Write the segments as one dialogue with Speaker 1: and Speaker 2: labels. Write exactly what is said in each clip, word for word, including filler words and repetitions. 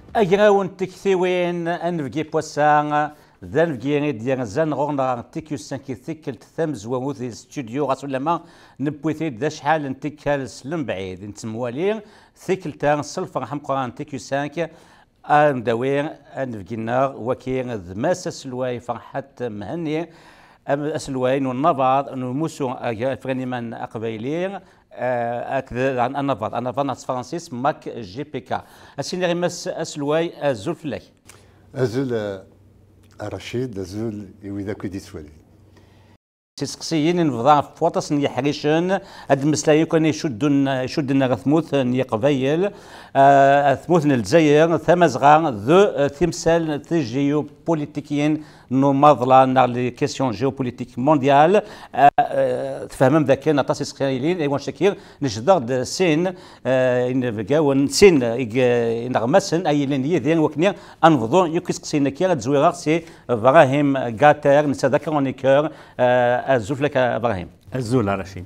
Speaker 1: أجراون تكثيوين أنفجي بوسان ذن فجي ديال زان غونا تيكيوسان كي ثيكلت ثمز وموثي استوديو غاسول لما نبوثي دا شحال نتيكال سلم بعيد نتموالي ثيكلتا السلفة حمقران تيكيوسان ان داوير انفجينا وكين ذماس سلواي فرحت مهني اسلواي والنبض نموسو فرينيمان اقبيلين اكذا عن النبض النبض ناس فرانسيس ماك جي بي كا اسيني مس اسلواي ازول فلاي
Speaker 2: ازول رشيد ازول وذاك دي سوالي
Speaker 1: تسقسيين نفضا فوطس ني حريشن هاد المسلايين كانوا يشدون يشدنا غثموث ني قبيل ثموث الجزائر ثمزغا ذو تمثال جيو بوليتيكيين نماضلا نا لي كيسيون جيوبوليتيك مونديال تفهم ذاك نطاس اسرائيليين ايوا شكير نجدر سين ان فكاون سين نغمسن اي لين يذين وكني انفضو يكسقسينا كي تزويغا سي ابراهيم غاتر نتذكر كور الزول لك ابراهيم
Speaker 3: الزول رشيد.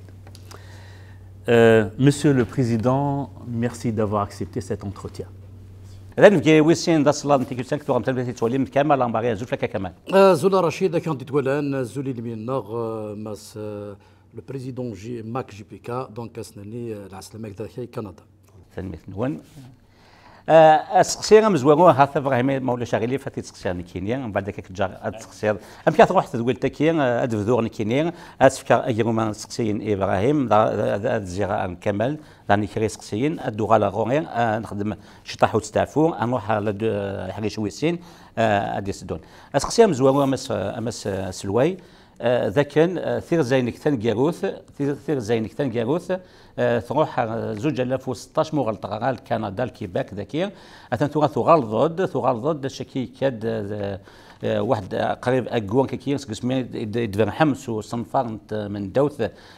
Speaker 3: Euh, Monsieur le Président, merci d'avoir accepté cet entretien.
Speaker 1: لأن في ويسين دا صلاة نتيجة سنك تغم تلبيتي تولي كمال لامباريا زول لك كمال.
Speaker 4: زول رشيد كان تتولان زولي لميناغ ماس لو بريزيدون جي ماك جي بي كا دونك اسناني العسلامة كذا كندا.
Speaker 1: ثاني وين اسقسير مزوغو هاث ابراهيم مولا شاغلي فاتي تسقسير نكينيا من بعد داك الجار تسقسير ام كاث روح تقول تكين ادفذور نكينيا اسفكر اجرما سقسيين ابراهيم الزيغا كمال راني كري سقسيين ادو غالا غونغي نخدم شطاح وتستعفو نروح على حريش ويسين ادي سدون اسقسير مزوغو امس امس سلواي ذاكن ثير زينك تنجاروث ثير زينك تنجاروث تروح زوج ألاف وستطاش مغلطة غال كندا الكيباك ذاكير أثن تروح ثغال ضد ثغال ضد شكي كاد واحد قريب أجوان كيكير سقسمي يدفن حمس وصنفار من دوث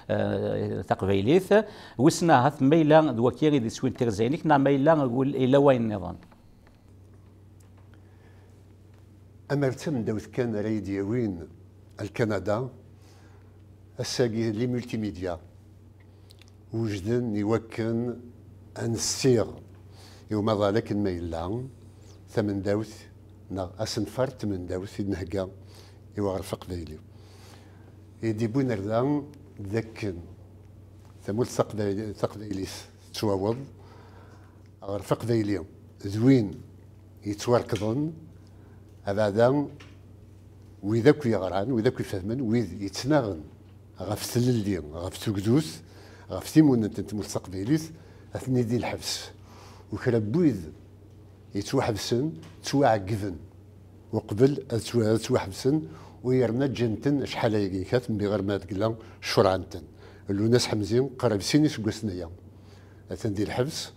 Speaker 1: ثقفيليث وسنا هث ميلا دوكيري دي سوين ثير زينك نا ميلا نقول إلى وين النظام
Speaker 2: أمرتم دوث كان ريديوين الكندا الساقي لي ملتي ميديا وجدن يوكن ان السير يوم ذلك الميلا ثمن داوث نا اسنفر ثمن داوث نهقا يوغرفق ذيلي يدي بوين ردان ذكن ثمول ثق ذيليس تواوض غرفق ذيلي ذوين يتوركضن هذا وذاك يغران وذاك يفهمن وذ يتناغن غف سللي غف سكدوس غف تيمون انت ملصق بيليس اثني دي الحبس وكربويذ يتوحبسن توعقفن وقبل توحبسن ويرنا جنتن شحال يجيكات من بغير ما تقلا شرعنتن اللو ناس حمزين قرب سيني سكوسنيا اثن دي الحبس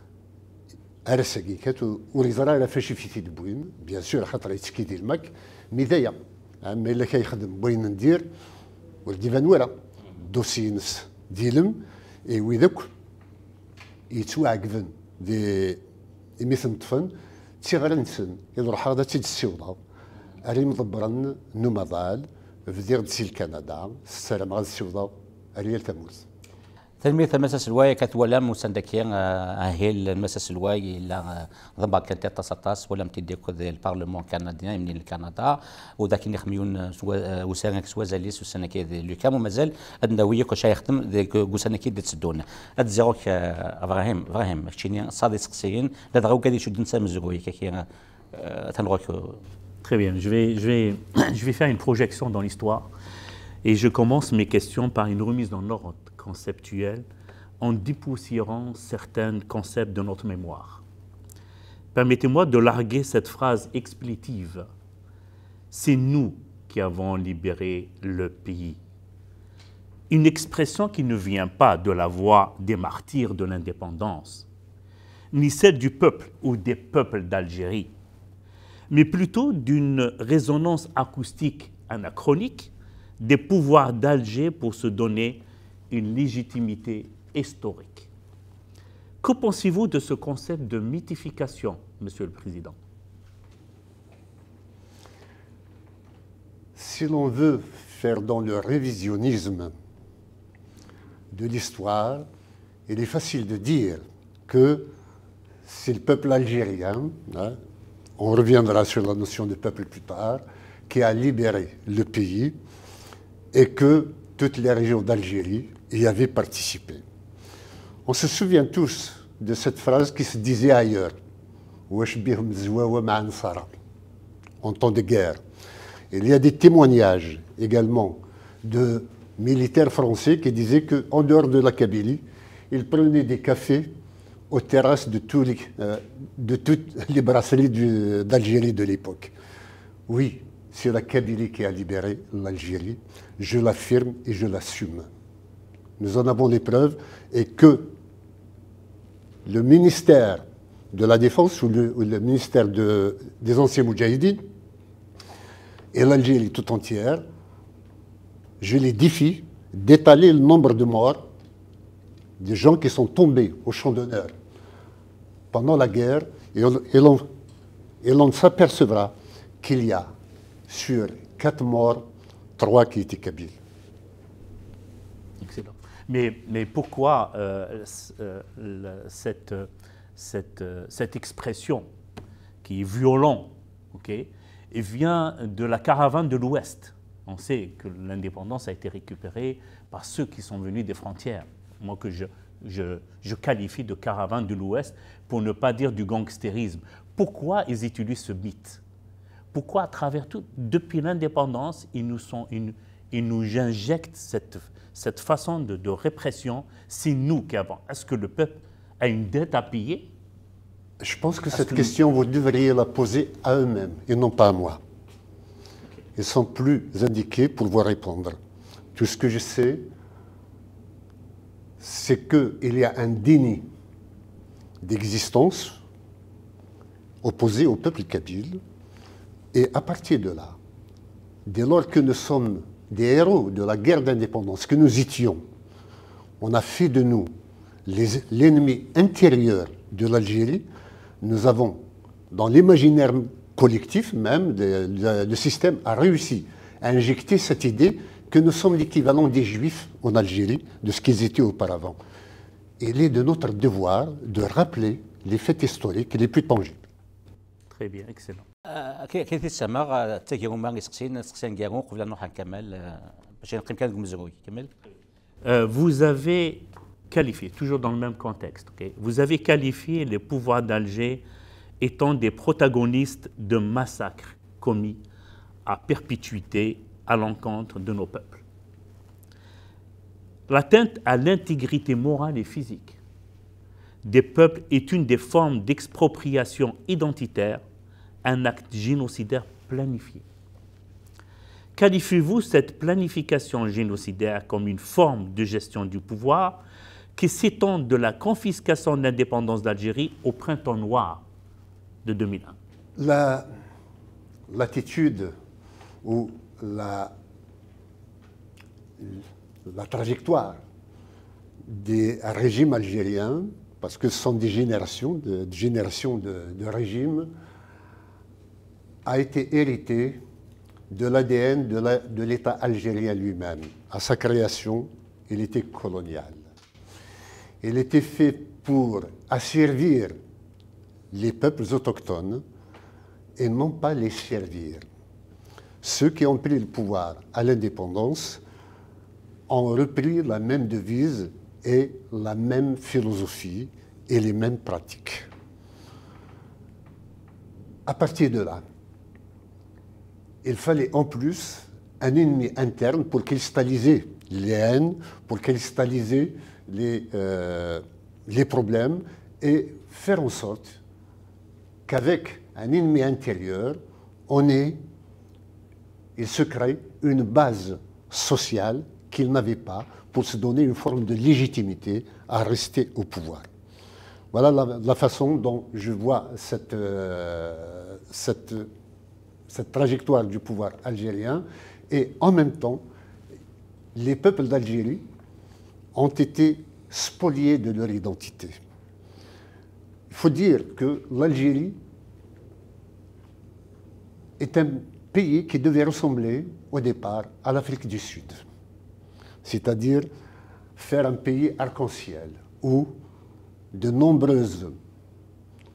Speaker 2: ارسكيكات وريزرا لا فاشي في تيد بوين بيان سور خاطر يتسكي ديال الماك ميدايا اما الا كيخدم بوين ندير ولدي فانورا دوسي نس ديلم اي وذاك يتوعقفن دي مثل طفن تيغرنسن يروح هذا تيتسيوضا اري مضبرن نوماضال فدير دسيل كندا السلام غا السيوضا اريال تموز
Speaker 1: تلميذ مساس الواي كتولا مسندكين اهل مساس الواي لا ضبا كانت تصطاس ولا متديكو ذي البرلمان الكندي من كندا وذاك اللي خميون وسانك سوازاليس وسنكي ذي لو كامو مازال ادناويه كل شيء يخدم ذي وسنكي دي تسدون ادزاوك ابراهيم ابراهيم شيني صادي سقسيين لا دغاو كادي شد نسا مزغوي كي تنروك.
Speaker 3: Très bien, je vais, je, vais, je vais faire une projection dans l'histoire et je commence mes questions par une remise en ordre conceptuelle en dépoussiérant certains concepts de notre mémoire. Permettez-moi de larguer cette phrase explétive. C'est nous qui avons libéré le pays. Une expression qui ne vient pas de la voix des martyrs de l'indépendance, ni celle du peuple ou des peuples d'Algérie, mais plutôt d'une résonance acoustique anachronique des pouvoirs d'Alger pour se donner une légitimité historique. Que pensez-vous de ce concept de mythification, Monsieur le Président?
Speaker 2: Si l'on veut faire dans le révisionnisme de l'histoire, il est facile de dire que c'est le peuple algérien, hein, on reviendra sur la notion de peuple plus tard, qui a libéré le pays et que toutes les régions d'Algérie y avaient participé. On se souvient tous de cette phrase qui se disait ailleurs, en temps de guerre. Il y a des témoignages également de militaires français qui disaient qu'en dehors de la Kabylie, ils prenaient des cafés aux terrasses de, tous les, euh, de toutes les brasseries d'Algérie de l'époque. Oui, c'est la Kabylie qui a libéré l'Algérie. Je l'affirme et je l'assume. Nous en avons les preuves et que le ministère de la Défense ou le, ou le ministère de, des anciens Moudjahidines et l'Algérie tout entière, je les défie d'étaler le nombre de morts des gens qui sont tombés au champ d'honneur pendant la guerre et on, et l'on, et l'on s'apercevra qu'il y a sur quatre morts, trois qui étaient kabyles.
Speaker 3: Excellent. Mais, mais pourquoi euh, euh, le, cette, cette, cette expression qui est violente, okay, et vient de la caravane de l'Ouest? On sait que l'indépendance a été récupérée par ceux qui sont venus des frontières. Moi, que je, je, je qualifie de caravane de l'Ouest, pour ne pas dire du gangstérisme. Pourquoi ils utilisent ce mythe? Pourquoi, à travers tout, depuis l'indépendance, ils nous, sont, ils, ils nous injectent cette, cette façon de, de répression? C'est nous qui avons. Est-ce que le peuple a une dette à payer?
Speaker 2: Je pense que
Speaker 3: Est-ce
Speaker 2: cette
Speaker 3: que
Speaker 2: question, vous devriez la poser à eux-mêmes et non pas à moi. Ils sont plus indiqués pour vous répondre. Tout ce que je sais, c'est qu'il y a un déni d'existence opposé au peuple kabyle. Et à partir de là, dès lors que nous sommes des héros de la guerre d'indépendance, que nous étions, on a fait de nous l'ennemi intérieur de l'Algérie. Nous avons, dans l'imaginaire collectif même, le, le, le système a réussi à injecter cette idée que nous sommes l'équivalent des Juifs en Algérie, de ce qu'ils étaient auparavant. Il est de notre devoir de rappeler les faits historiques les plus tangibles.
Speaker 3: Très bien, excellent.
Speaker 1: كيف تسمى التجاوم يسقسين سقسين كاغون قبل نروح نكمل باش نقيم كان مزروي كمل.
Speaker 3: Vous avez qualifié, toujours dans le même contexte, okay, vous avez qualifié les pouvoirs d'Alger étant des protagonistes de massacres commis à perpétuité à l'encontre de nos peuples. L'atteinte à l'intégrité morale et physique des peuples est une des formes d'expropriation identitaire, un acte génocidaire planifié. Qualifiez-vous cette planification génocidaire comme une forme de gestion du pouvoir qui s'étend de la confiscation de l'indépendance d'Algérie au printemps noir de deux mille un?
Speaker 2: La, l'attitude ou la, la trajectoire des régimes algériens, parce que ce sont des générations de, de, générations de, de régimes, a été héritée de l'A D N de l'État algérien lui-même. À sa création, il était colonial. Il était fait pour asservir les peuples autochtones et non pas les servir. Ceux qui ont pris le pouvoir à l'indépendance ont repris la même devise et la même philosophie et les mêmes pratiques. À partir de là, il fallait en plus un ennemi interne pour cristalliser les haines, pour cristalliser les, euh, les problèmes et faire en sorte qu'avec un ennemi intérieur, on ait, il se crée une base sociale qu'il n'avait pas pour se donner une forme de légitimité à rester au pouvoir. Voilà la, la façon dont je vois cette, euh, cette, cette trajectoire du pouvoir algérien. Et en même temps, les peuples d'Algérie ont été spoliés de leur identité. Il faut dire que l'Algérie est un pays qui devait ressembler au départ à l'Afrique du Sud, c'est-à-dire faire un pays arc-en-ciel où de nombreuses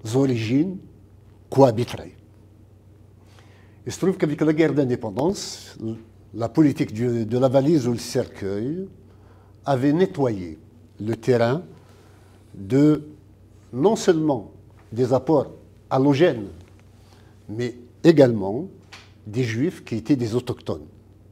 Speaker 2: origines cohabiteraient. Il se trouve qu'avec la guerre d'indépendance, la politique du, de la valise ou le cercueil avait nettoyé le terrain de non seulement des apports allogènes, mais également des juifs qui étaient des autochtones.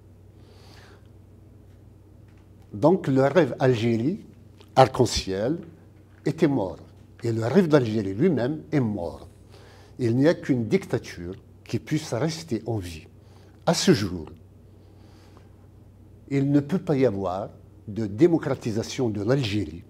Speaker 2: Donc le rêve Algérie, arc-en-ciel, était mort. Et le rêve d'Algérie lui-même est mort. Il n'y a qu'une dictature qui puisse rester en vie. À ce jour, il ne peut pas y avoir de démocratisation de l'Algérie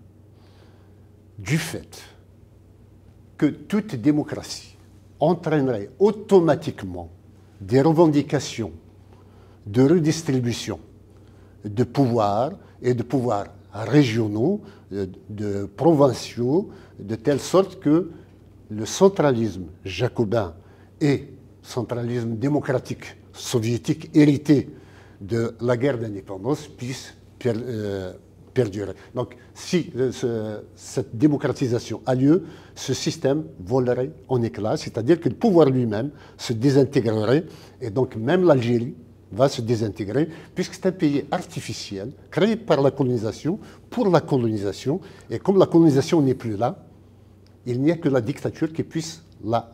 Speaker 2: du fait que toute démocratie entraînerait automatiquement des revendications de redistribution de pouvoir et de pouvoirs régionaux, de, de provinciaux, de telle sorte que le centralisme jacobin et centralisme démocratique soviétique hérité de la guerre d'indépendance puissent per, euh, perdurer. Donc si euh, ce, cette démocratisation a lieu, ce système volerait en éclats, c'est-à-dire que le pouvoir lui-même se désintégrerait et donc même l'Algérie va se désintégrer, puisque c'est un pays artificiel, créé par la colonisation, pour la colonisation, et comme la colonisation n'est plus là, il n'y a que la dictature qui puisse la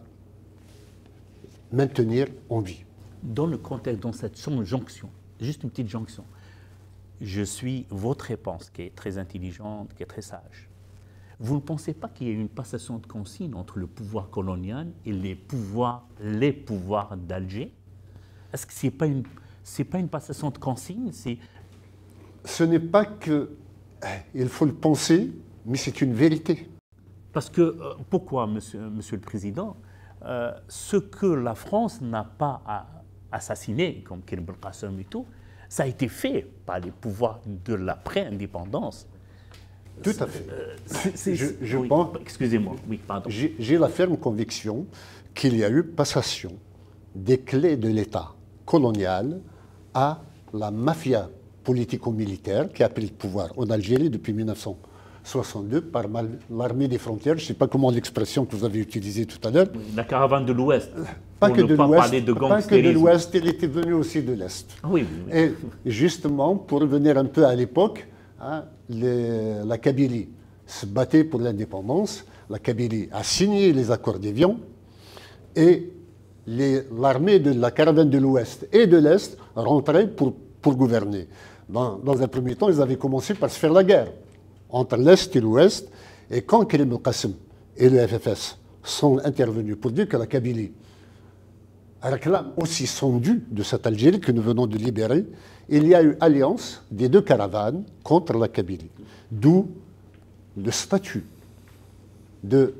Speaker 2: maintenir en vie.
Speaker 3: Dans le contexte, dans cette jonction, juste une petite jonction, je suis votre réponse, qui est très intelligente, qui est très sage. Vous ne pensez pas qu'il y ait une passation de consigne entre le pouvoir colonial et les pouvoirs, les pouvoirs d'Alger? Est-ce que ce n'est pas une... C'est pas une passation de consigne, c'est...
Speaker 2: Ce n'est pas que... Il faut le penser, mais c'est une vérité.
Speaker 3: Parce que, euh, pourquoi, monsieur, monsieur le Président, euh, ce que la France n'a pas à assassiner, comme Kir Belkacem et tout, ça a été fait par les pouvoirs de l'après-indépendance.
Speaker 2: Tout à fait.
Speaker 3: Euh, c'est, c'est,
Speaker 2: je je
Speaker 3: oui,
Speaker 2: pense...
Speaker 3: Excusez-moi, oui, pardon.
Speaker 2: J'ai, j'ai la ferme conviction qu'il y a eu passation des clés de l'État colonial à la mafia politico-militaire qui a pris le pouvoir en Algérie depuis mille neuf cent soixante-deux par l'armée des frontières. Je ne sais pas comment l'expression que vous avez utilisée tout à l'heure.
Speaker 3: La caravane de l'Ouest.
Speaker 2: Pas que de l'Ouest,
Speaker 3: de
Speaker 2: pas que de l'Ouest, elle était venue aussi de l'Est.
Speaker 3: Oui, oui, oui.
Speaker 2: Et justement, pour revenir un peu à l'époque, hein, les, la Kabylie se battait pour l'indépendance. La Kabylie a signé les accords d'Évian et l'armée de la caravane de l'Ouest et de l'Est rentraient pour, pour gouverner. Dans, dans un premier temps, ils avaient commencé par se faire la guerre entre l'Est et l'Ouest. Et quand Kir Belkacem et le F F S sont intervenus pour dire que la Kabylie réclame aussi son dû de cette Algérie que nous venons de libérer, il y a eu alliance des deux caravanes contre la Kabylie. D'où le statut de...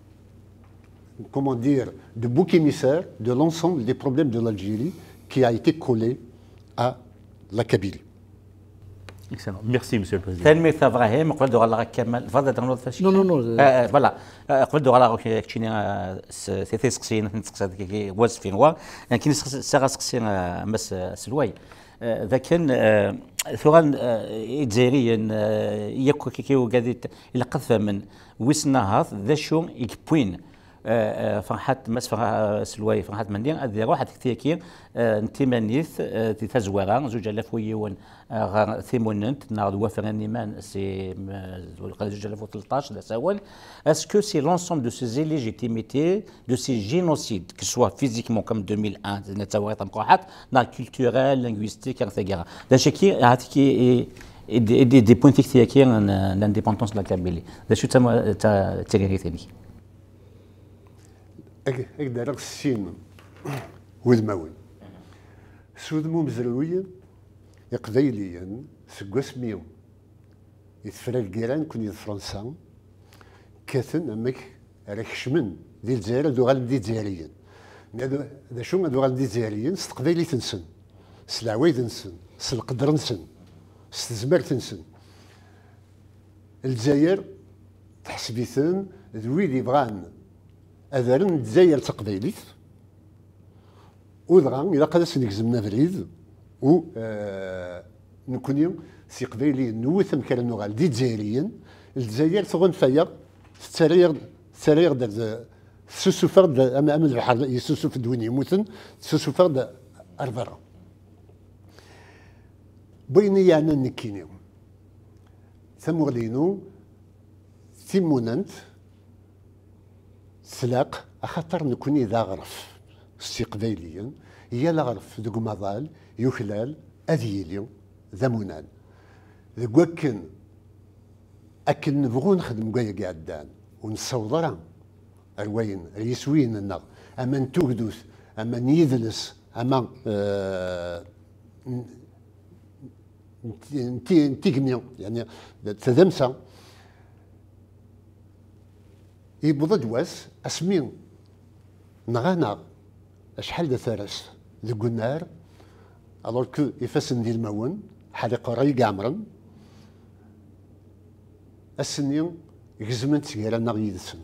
Speaker 2: comment dire, de bouc émissaire de l'ensemble des problèmes de l'Algérie qui a été collé à la Kabylie.
Speaker 3: Excellent. Merci, Monsieur le Président.
Speaker 1: ثاني ابراهيم قبل دوغ الله كمال تفضل تنوض فاشي
Speaker 4: Non, non, non.
Speaker 1: فوالا قبل دوغ الله كتشيني سيتي سقسين نتسقس هذيك واز فين هو كاين ساغا سقسين مس سلواي ذا كان ثوغان الجزائريين ياكو كيكيو قادي الى قذف من ويسناهاض ذا شو يكبوين فرحات مس سلواي فرحات مندين هذه واحد كثير نتيمانيث دي تزويرا زوج الاف ويون ثيموننت ناض وافر نيمان سي زوج الاف وثلاثطاش دا ساول اسكو سي لونسومبل دو سي ليجيتيميتي دو سي جينوسيد كو سوا فيزيكمون كوم deux mille un نتاويت مقاحات نا كولتورال لينغويستيك اكسترا دا شكي هاتكي et des, des, des points fixés qui ont l'indépendance de la Kabylie. ده شو تسمى تغيير ثاني؟
Speaker 2: أقدر السين والمول سودمو مزروي قبيليا سكواس ميو يتفرى الكيران كوني فرنسا كاثن أمك راكشمن ديال الجزائر دوغال دي الجزائريين دا شو دوغال دي الجزائريين ستقبيلي تنسن سلعوي تنسن سلقدر نسن ستزمر تنسن الجزائر تحسبيثن ذويد يبغان أذرن الجزائر تقبيليت ودغا إلا قدس نكزمنا فريد و آه نكونيو سي قبيلي نوث مكان نوغال دي الجزائريين الجزائر تغن فيا تسارير تسارير دار سوسوفرد أمام البحر يسوسوف دوين يموتن سوسوفرد أربعة بيني يعني نكيني ثمغلينو ثموننت سلاق أخطر نكوني ذا غرف استقباليا هي لا غرف ذو مظال يخلال أذيلي ذا منان ذو وكن أكن نبغو نخدم كايا قعدان ونصورها الوين يسوين النغ أما نتوكدوث أما نيذلس أما آه نتيجميو يعني تذمسا يبغى دواس اسمين نغانا شحال د ثارس ذو النار الوغ كو يفاسن ديال المون حريق راي عمرن السنين يجزمن تسير ناغ يدسن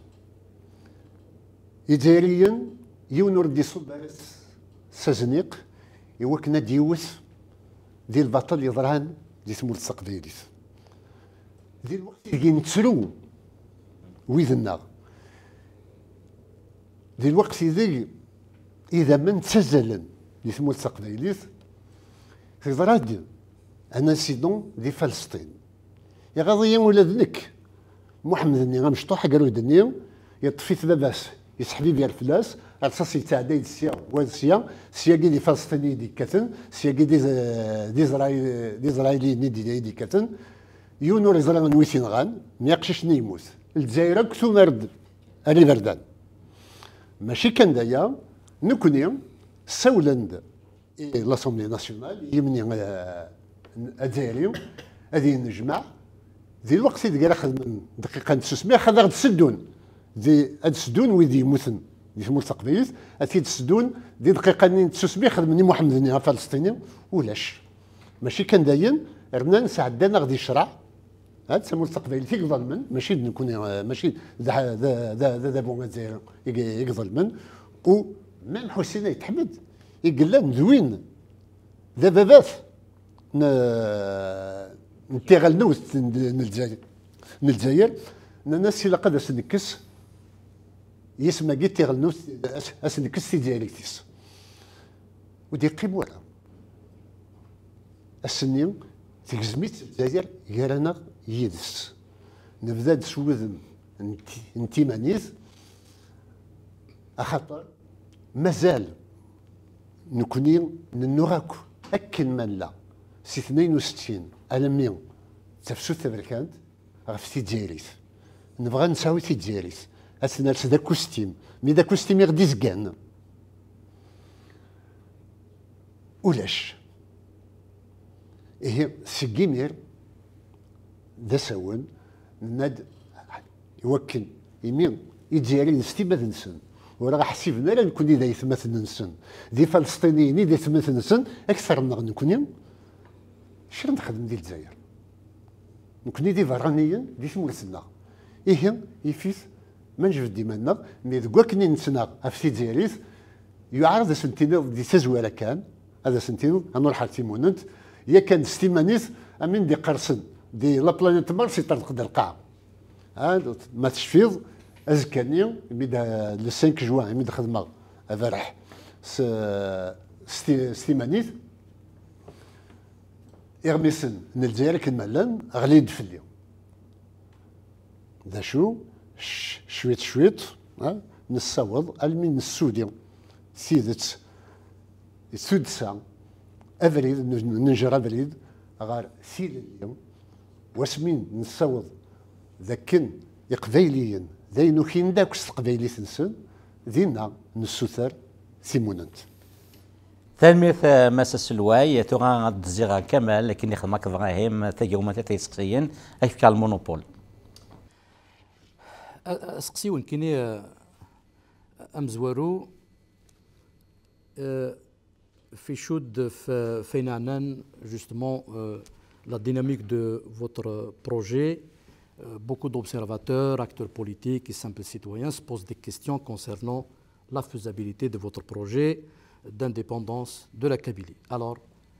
Speaker 2: إداريا يون ردي صبارس سازنيق يوكنا ديوث ديال البطل يضران دي سمو التقديريت ديال الوقت اللي نتسرو ويذنا ديال الوقت ذي إذا من تسزلن دي سمو التقديريت في ضراد أنا سيدون دي فلسطين يا غاضيين ولادنك محمد ني غمشطوح قالوا الدنيا يطفي باباس يسحبي بيا الفلاس الرصاص يتعدى السيا والسيا سيا دي فلسطيني دي كاتن سيا دي دي اسرائيل دي اسرائيلي دي دي دي كاتن يونور ازرائيل نويسين غان ما يقشش يموت الجزائر كثو مرد اري بردان ماشي كان دايا نكوني سولند لاسومبلي ناسيونال يمني الجزائري هذه نجمع ذي الوقت اللي قال خدم دقيقه تسميه خذ غد تسدون دي هاد السدون ويدي يموتن دي مول تقبيليت هاد السدون دي دقيقه نين تسميه خدمني محمد ني فلسطيني ولاش ماشي كان داين ربنا نسعدنا غادي يشرع هاد تسمو التقبيليت يظلمن ماشي نكون ماشي ذا ذا ذا ذا بون الجزائر يظلمن و ميم حسين يتحمد يقول لنا زوين ذا بابات نتيغل نوث الجزائر الجزائر الناس اللي قد اسنكس يسمى كي تيغل نوث اسنكس تي دياليكتيس ودي قيم ولا السنين تجزميت الجزائر يرانا يدس نبدا نسوذم انتي مانيز اخطر مازال نكوني ننوغاكو اكن من لا سي اثنين وستين المية تفسو تبركانت غف تيجيريت نبغى نساوي تيجيريت اسنا دا كوستيم مي دا كوستيم يغدي زكان ولاش إيه سكيمير دا ساون ناد يوكل يمين يجيري نستي ما تنسن وراه حسيبنا لا نكون إذا يثمث ننسن دي فلسطينيين إذا يثمث ننسن أكثر من نكون شنو نخدم ديال الجزائر نكون دي فرانيين دي شمولتنا إيه يفيس ما نجبد ديما مي ذكوا كني نسنا في الجزائر يعرض سنتينو دي تزويره كان هذا سنتينو نروح لتيموننت يا كان ستيمانيس امين دي قرصن دي لا بلانيت مارس يطرق د القاع ها ما تشفيض ازكاني بدا لو خمسة جوان ميد خدمه فرح ستيمانيس يغمسن من الجزائر كنملان غليد فلي دا شو شويت شويت ها نصوض المين السودي سيدت السودسه افريد ننجر افريد غار سيليا واسمين نصوض ذاكن يقبيليا ذاينو كين داك قبيلي تنسن دينا نسوثر سيموننت
Speaker 1: تلميذ ماس السلواي تغا الزيغا كمال لكن يخدم ابراهيم تجاومات تيسقسيين ايش المونوبول
Speaker 4: سقسي وين كيني امزوارو في شود فين عنان justement la dynamique de votre projet. Beaucoup d'observateurs, acteurs politiques et simples citoyens se posent des questions concernant la faisabilité de votre projet d'indépendance de la Kabylie. Alors,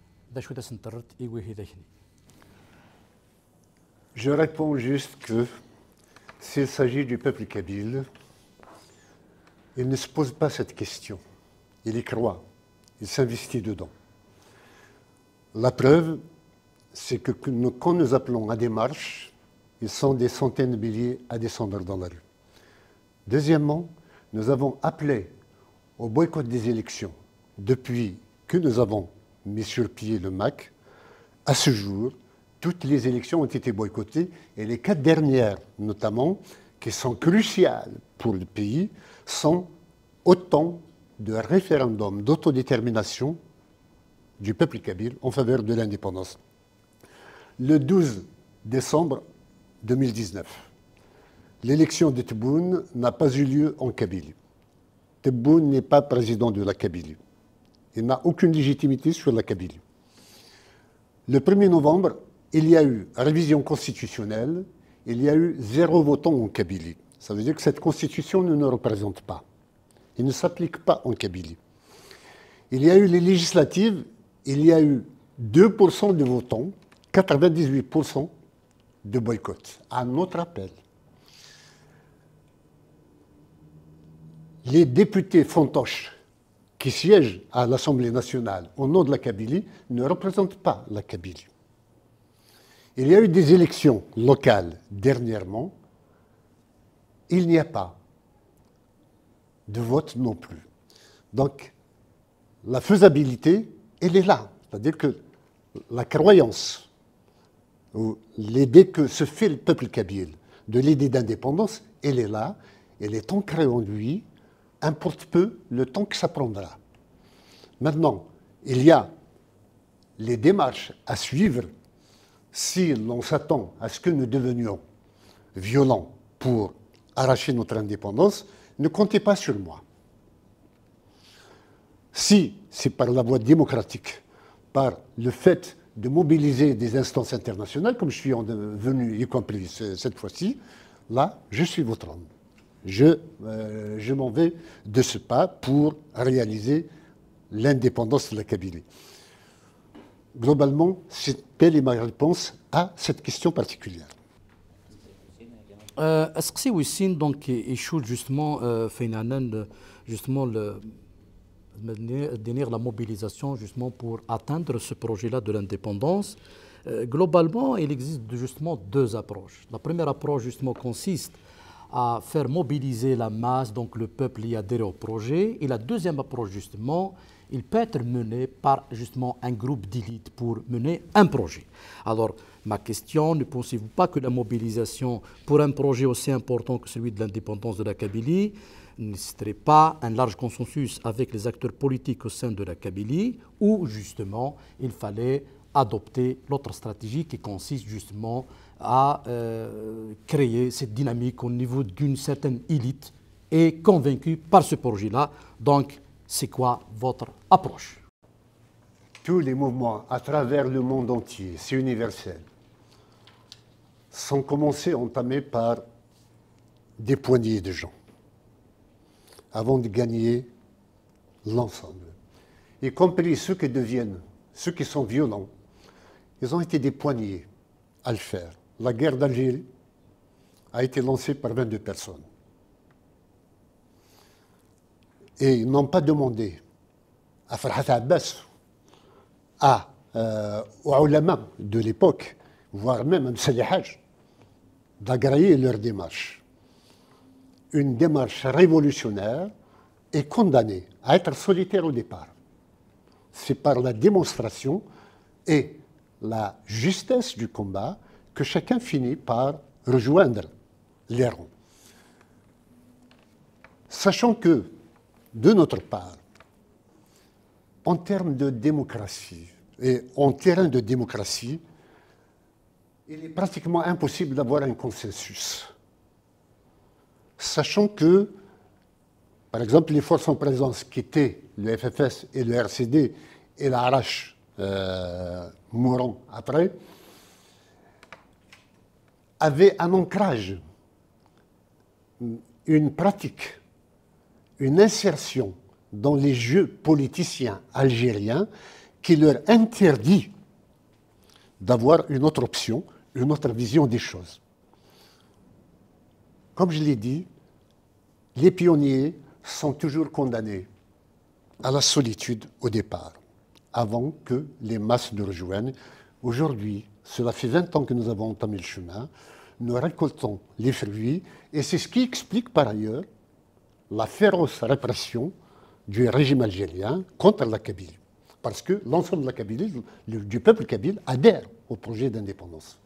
Speaker 2: je réponds juste que s'il s'agit du peuple kabyle, il ne se pose pas cette question. Il y croit, il s'investit dedans. La preuve, c'est que quand nous appelons à des marches, ils sont des centaines de milliers à descendre dans la rue. Deuxièmement, nous avons appelé au boycott des élections depuis que nous avons mis sur pied le M A C. À ce jour, toutes les élections ont été boycottées et les quatre dernières, notamment, qui sont cruciales pour le pays, sont autant de référendums d'autodétermination du peuple kabyle en faveur de l'indépendance. Le douze décembre deux mille dix-neuf, l'élection de Tebboune n'a pas eu lieu en Kabylie. Tebboune n'est pas président de la Kabylie. Il n'a aucune légitimité sur la Kabylie. Le premier novembre, il y a eu révision constitutionnelle, il y a eu zéro votant en Kabylie. Ça veut dire que cette constitution ne nous représente pas. Il ne s'applique pas en Kabylie. Il y a eu les législatives, il y a eu deux pour cent de votants, quatre-vingt-dix-huit pour cent de boycott, à notre appel. Les députés fantoches qui siègent à l'Assemblée nationale au nom de la Kabylie ne représentent pas la Kabylie. Il y a eu des élections locales dernièrement. Il n'y a pas de vote non plus. Donc, la faisabilité, elle est là. C'est-à-dire que la croyance, ou l'idée que se fait le peuple kabyle, de l'idée d'indépendance, elle est là, elle est ancrée en lui, importe peu le temps que ça prendra. Maintenant, il y a les démarches à suivre si l'on s'attend à ce que nous devenions violents pour arracher notre indépendance. Ne comptez pas sur moi. Si c'est par la voie démocratique, par le fait de mobiliser des instances internationales, comme je suis venu, y compris cette fois-ci, là, je suis votre homme. Je, euh, je m'en vais de ce pas pour réaliser l'indépendance de la Kabylie. Globalement, c'est telle est ma réponse à cette question particulière.
Speaker 4: Est-ce que c'est aussi donc échoue justement finalement justement le tenir la mobilisation justement pour atteindre ce projet-là de l'indépendance? Globalement, il existe justement deux approches. La première approche justement consiste à faire mobiliser la masse, donc le peuple y adhérer au projet. Et la deuxième approche, justement, il peut être mené par justement un groupe d'élite pour mener un projet. Alors, ma question, ne pensez-vous pas que la mobilisation pour un projet aussi important que celui de l'indépendance de la Kabylie ne nécessiterait pas un large consensus avec les acteurs politiques au sein de la Kabylie, ou justement, il fallait adopter l'autre stratégie qui consiste justement à euh, créer cette dynamique au niveau d'une certaine élite et convaincue par ce projet-là. Donc, c'est quoi votre approche?
Speaker 2: Tous les mouvements à travers le monde entier, c'est universel, sont commencés, entamés par des poignées de gens, avant de gagner l'ensemble. Y compris ceux qui deviennent, ceux qui sont violents, ils ont été des poignées à le faire. La guerre d'Algérie a été lancée par vingt-deux personnes. Et ils n'ont pas demandé à Farhat Abbas, à, euh, aux ulama de l'époque, voire même à Msali Haj, d'agréer leur démarche. Une démarche révolutionnaire est condamnée à être solitaire au départ. C'est par la démonstration et la justesse du combat que chacun finit par rejoindre les rangs. Sachant que, de notre part, en termes de démocratie et en terrain de démocratie, il est pratiquement impossible d'avoir un consensus. Sachant que, par exemple, les forces en présence qui étaient le F F S et le R C D et la Arrache euh, mourant après, avaient un ancrage, une pratique, une insertion dans les jeux politiciens algériens qui leur interdit d'avoir une autre option, une autre vision des choses. Comme je l'ai dit, les pionniers sont toujours condamnés à la solitude au départ, avant que les masses nous rejoignent. Aujourd'hui, cela fait vingt ans que nous avons entamé le chemin, nous récoltons les fruits, et c'est ce qui explique par ailleurs la féroce répression du régime algérien contre la Kabylie. Parce que l'ensemble de la Kabylie, du peuple kabyle, adhère au projet d'indépendance.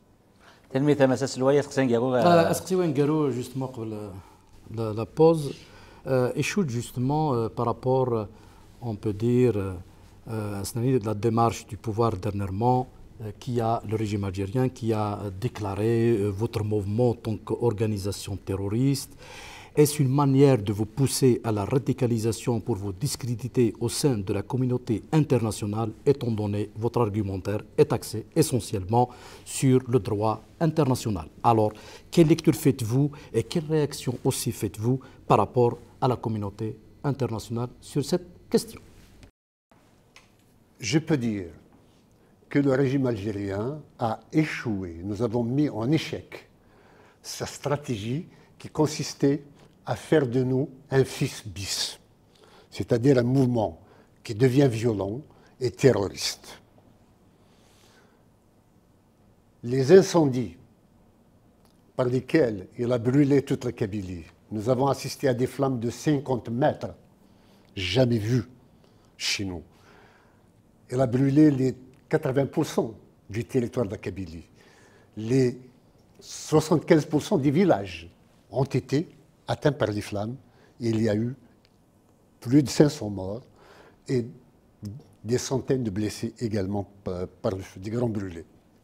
Speaker 4: Justement, la, la pause euh, échoue justement euh, par rapport, euh, on peut dire, euh, à la démarche du pouvoir dernièrement, euh, qui a le régime algérien, qui a déclaré euh, votre mouvement en tant qu'organisation terroriste. Est-ce une manière de vous pousser à la radicalisation pour vous discréditer au sein de la communauté internationale, étant donné votre argumentaire est axé essentiellement sur le droit international? Alors, quelle lecture faites-vous et quelle réaction aussi faites-vous par rapport à la communauté internationale sur cette question?
Speaker 2: Je peux dire que le régime algérien a échoué. Nous avons mis en échec sa stratégie qui consistait à faire de nous un fils bis, c'est-à-dire un mouvement qui devient violent et terroriste. Les incendies par lesquels il a brûlé toute la Kabylie, nous avons assisté à des flammes de cinquante mètres, jamais vues chez nous. Il a brûlé les quatre-vingts pour cent du territoire de la Kabylie. Les soixante-quinze pour cent des villages ont été atteints par les flammes. Il y a eu plus de cinq cents morts et des centaines de blessés également par, par des grands brûlés.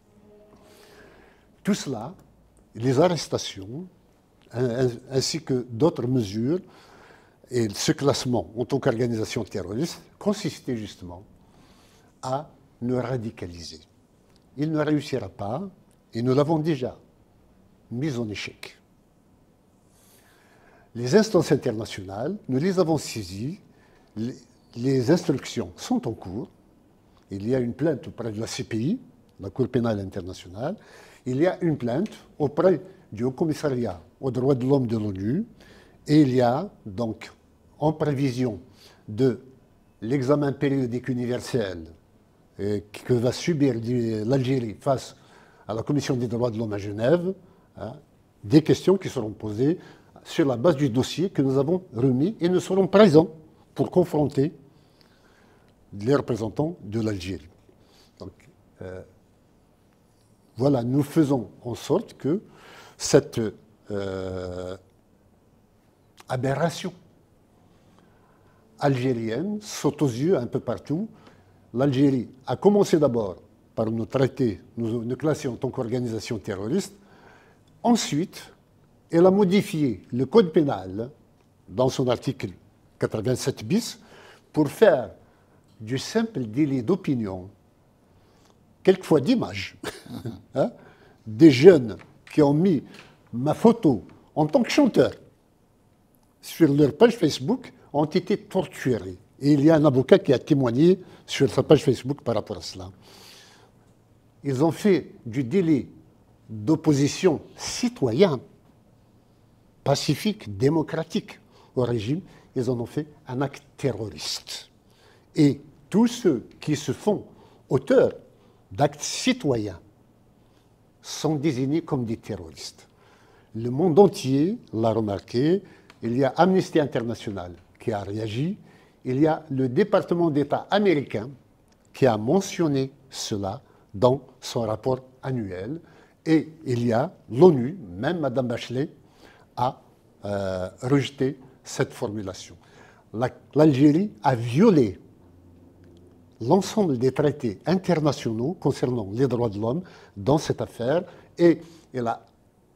Speaker 2: Tout cela, les arrestations, ainsi que d'autres mesures, et ce classement en tant qu'organisation terroriste, consistait justement à nous radicaliser. Il ne réussira pas, et nous l'avons déjà mis en échec. Les instances internationales, nous les avons saisies, les, les instructions sont en cours. Il y a une plainte auprès de la C P I, la Cour pénale internationale. Il y a une plainte auprès du Haut Commissariat aux droits de l'homme de l'ONU. Et il y a donc, en prévision de l'examen périodique universel et que va subir l'Algérie face à la Commission des droits de l'homme à Genève, hein, des questions qui seront posées sur la base du dossier que nous avons remis et nous serons présents pour confronter les représentants de l'Algérie. Donc, euh, voilà, nous faisons en sorte que cette euh, aberration algérienne saute aux yeux un peu partout. L'Algérie a commencé d'abord par nous traiter, nous, nous classer en tant qu'organisation terroriste. Ensuite, elle a modifié le code pénal dans son article quatre-vingt-sept bis pour faire du simple délit d'opinion, quelquefois d'image, hein, des jeunes qui ont mis ma photo en tant que chanteur sur leur page Facebook ont été torturés. Et il y a un avocat qui a témoigné sur sa page Facebook par rapport à cela. Ils ont fait du délit d'opposition citoyen, pacifique, démocratique au régime, ils en ont fait un acte terroriste. Et tous ceux qui se font auteurs d'actes citoyens sont désignés comme des terroristes. Le monde entier l'a remarqué. Il y a Amnesty International qui a réagi. Il y a le département d'État américain qui a mentionné cela dans son rapport annuel. Et il y a l'ONU, même Mme Bachelet, a euh, rejeté cette formulation. L'Algérie a violé l'ensemble des traités internationaux concernant les droits de l'homme dans cette affaire et elle a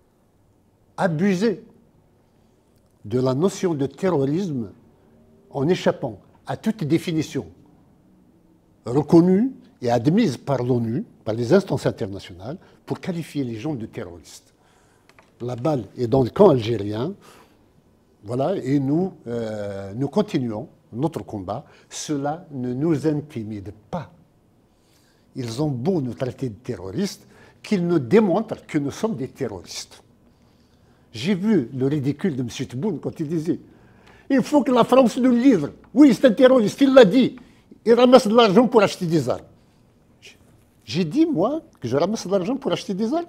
Speaker 2: abusé de la notion de terrorisme en échappant à toute définition reconnue et admise par l'ONU, par les instances internationales, pour qualifier les gens de terroristes. La balle est dans le camp algérien, voilà, et nous, euh, nous continuons notre combat. Cela ne nous intimide pas. Ils ont beau nous traiter de terroristes, qu'ils nous démontrent que nous sommes des terroristes. J'ai vu le ridicule de M. Tebboune quand il disait Il faut que la France nous livre. Oui, c'est un terroriste, il l'a dit. Il ramasse de l'argent pour acheter des armes. J'ai dit, moi, que je ramasse de l'argent pour acheter des armes.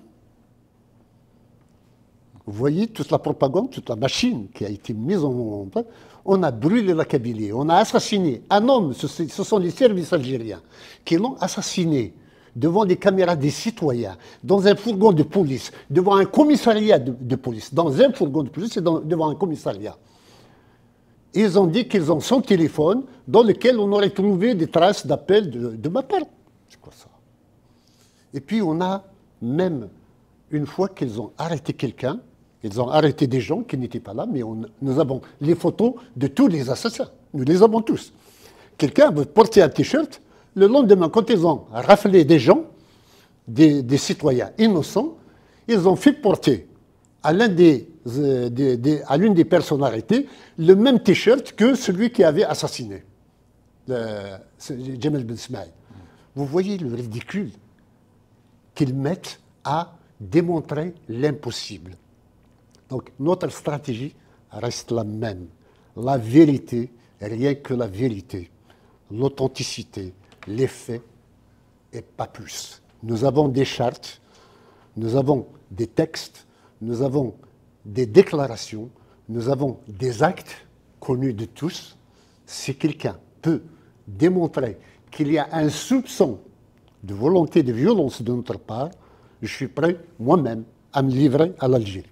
Speaker 2: Vous voyez toute la propagande, toute la machine qui a été mise en place. On a brûlé la Kabylie, on a assassiné un homme, ce, ce sont les services algériens qui l'ont assassiné devant les caméras des citoyens, dans un fourgon de police, devant un commissariat de, de police, dans un fourgon de police et dans, devant un commissariat. Ils ont dit qu'ils ont son téléphone dans lequel on aurait trouvé des traces d'appels de, de ma part. C'est quoi ça? Et puis on a même, une fois qu'ils ont arrêté quelqu'un, ils ont arrêté des gens qui n'étaient pas là, mais on, nous avons les photos de tous les assassins. Nous les avons tous. Quelqu'un veut porter un t-shirt, le lendemain, quand ils ont raflé des gens, des, des citoyens innocents, ils ont fait porter à l'un des, euh, des, des, à l'une des personnes arrêtées le même t-shirt que celui qui avait assassiné le, Jamal Ben Smaïl. Vous voyez le ridicule qu'ils mettent à démontrer l'impossible. Donc notre stratégie reste la même. La vérité, rien que la vérité. L'authenticité, les faits et pas plus. Nous avons des chartes, nous avons des textes, nous avons des déclarations, nous avons des actes connus de tous. Si quelqu'un peut démontrer qu'il y a un soupçon de volonté de violence de notre part, je suis prêt moi-même à me livrer à l'Algérie.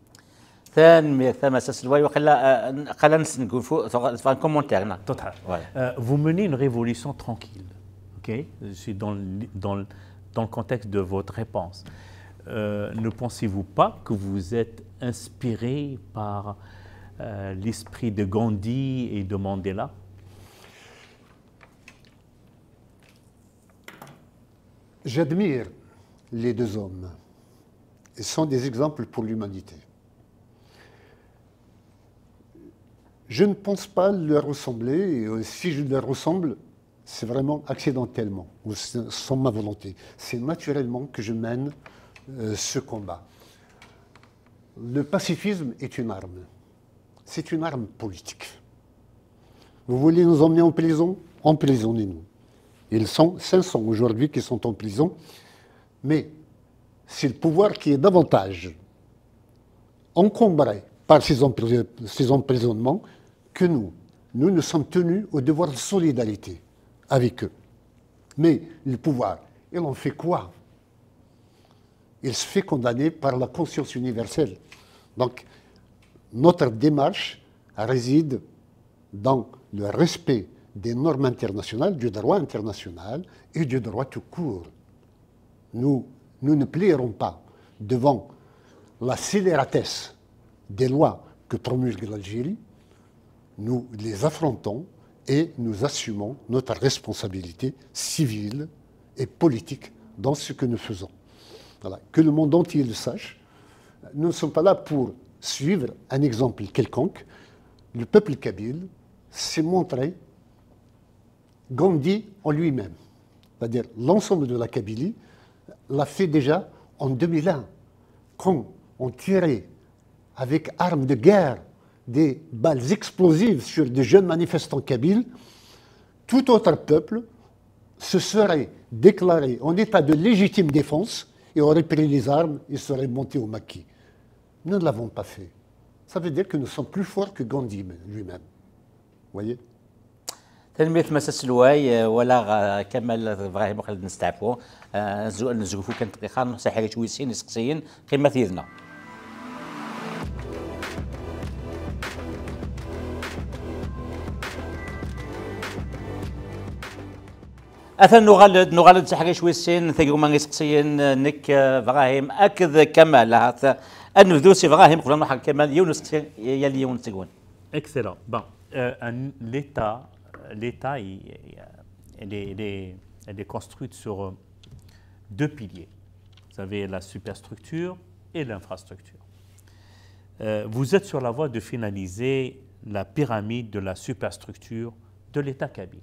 Speaker 3: Vous menez une révolution tranquille. Okay? Je suis dans le, dans, le, dans le contexte de votre réponse. Euh, ne pensez-vous pas que vous êtes inspiré par euh, l'esprit de Gandhi et de Mandela?
Speaker 2: J'admire les deux hommes. Ils sont des exemples pour l'humanité. Je ne pense pas leur ressembler, et si je leur ressemble, c'est vraiment accidentellement, ou sans ma volonté. C'est naturellement que je mène euh, ce combat. Le pacifisme est une arme. C'est une arme politique. Vous voulez nous emmener en prison? Emprisonnez-nous. Ils sont cinq cents aujourd'hui qui sont en prison, mais c'est le pouvoir qui est davantage encombré par ces, ces emprisonnements que nous. Nous nous sommes tenus au devoir de solidarité avec eux. Mais le pouvoir, il en fait quoi? Il se fait condamner par la conscience universelle. Donc, notre démarche réside dans le respect des normes internationales, du droit international et du droit tout court. Nous, nous ne plierons pas devant la scélératesse des lois que promulgue l'Algérie. Nous les affrontons et nous assumons notre responsabilité civile et politique dans ce que nous faisons. Voilà. Que le monde entier le sache. Nous ne sommes pas là pour suivre un exemple quelconque. Le peuple kabyle s'est montré Gandhi en lui-même. C'est-à-dire l'ensemble de la Kabylie l'a fait déjà en deux mille un, quand on tirait avec armes de guerre des balles explosives sur des jeunes manifestants kabyles. Tout autre peuple se serait déclaré en état de légitime défense et aurait pris les armes et serait monté au maquis. Nous ne l'avons pas fait. Ça veut dire que nous sommes plus forts que Gandhi lui-même. Vous voyez?
Speaker 1: تنمية مساس الواي ولا كمال ابراهيم وخالد نستعفوا نزوفوا كانت دقيقه ساحره ويسين سقسيين قيمه يدنا اثن نغلد نغلد ساحره ويسين ثيقوا ما يسقسيين نك ابراهيم اكد كمال هذا النفذوس ابراهيم قبل ما كمال يونس يلي يونس تقول.
Speaker 3: Excellent. Bon, euh, l'État L'État il, il est, il est, il est construit sur deux piliers. Vous avez la superstructure et l'infrastructure. Euh, vous êtes sur la voie de finaliser la pyramide de la superstructure de l'État kabyle.